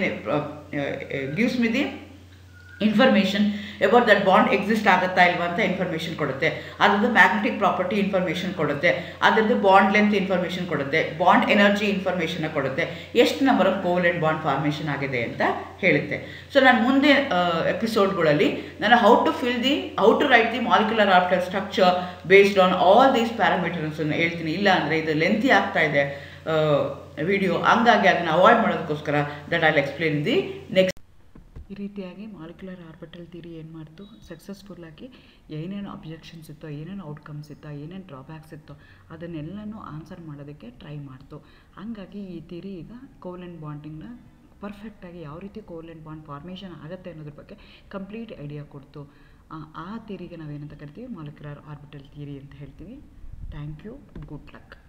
the information about that bond exist ಆಗುತ್ತಾ ಇಲ್ವಾ ಅಂತ information ಕೊಡುತ್ತೆ. ಅದ್ರದ್ದು magnetic property information ಕೊಡುತ್ತೆ, ಅದ್ರದ್ದು bond length information ಕೊಡುತ್ತೆ, bond energy information ಕೊಡುತ್ತೆ, ಎಷ್ಟು number of covalent bond formation ಆಗಿದೆ ಅಂತ ಹೇಳುತ್ತೆ. ಸೊ ನಾನು ಮುಂದೆ ಎಪಿಸೋಡ್ಗಳಲ್ಲಿ ನಾನು how to write the molecular orbital structure based on all these parameters ಹೇಳ್ತೀನಿ. ಇಲ್ಲ ಅಂದರೆ ಇದು ಲೆಂತಿ ಆಗ್ತಾ ಇದೆ ವಿಡಿಯೋ, ಹಂಗಾಗಿ ಅದನ್ನು ಅವಾಯ್ಡ್ ಮಾಡೋದಕ್ಕೋಸ್ಕರ that I will explain the next. ಈ ರೀತಿಯಾಗಿ ಮಾಲಿಕ್ಯುಲರ್ ಆರ್ಬಿಟಲ್ ಥಿಯರಿ ಏನು ಮಾಡ್ತು, ಸಕ್ಸಸ್ಫುಲ್ಲಾಗಿ ಏನೇನು ಅಬ್ಜೆಕ್ಷನ್ಸ್ ಇತ್ತೋ, ಏನೇನು ಔಟ್ಕಮ್ಸ್ ಇತ್ತೋ, ಏನೇನು ಡ್ರಾಬ್ಯಾಕ್ಸ್ ಇತ್ತೋ ಅದನ್ನೆಲ್ಲನೂ ಆನ್ಸರ್ ಮಾಡೋದಕ್ಕೆ ಟ್ರೈ ಮಾಡ್ತು. ಹಂಗಾಗಿ ಈ ಥಿಯರಿ ಈಗ ಕೋವೆಲೆಂಟ್ ಬಾಂಡಿಂಗ್ನ ಪರ್ಫೆಕ್ಟಾಗಿ ಯಾವ ರೀತಿ ಕೋವೆಲೆಂಟ್ ಬಾಂಡ್ ಫಾರ್ಮೇಷನ್ ಆಗುತ್ತೆ ಅನ್ನೋದ್ರ ಬಗ್ಗೆ ಕಂಪ್ಲೀಟ್ ಐಡಿಯಾ ಕೊಡ್ತು. ಆ ಥಿಯರಿಗೆ ನಾವೇನಂತ ಕರಿತೀವಿ, ಮಾಲಿಕ್ಯುಲರ್ ಆರ್ಬಿಟಲ್ ಥಿಯರಿ ಅಂತ ಹೇಳ್ತೀವಿ. Thank you, good luck.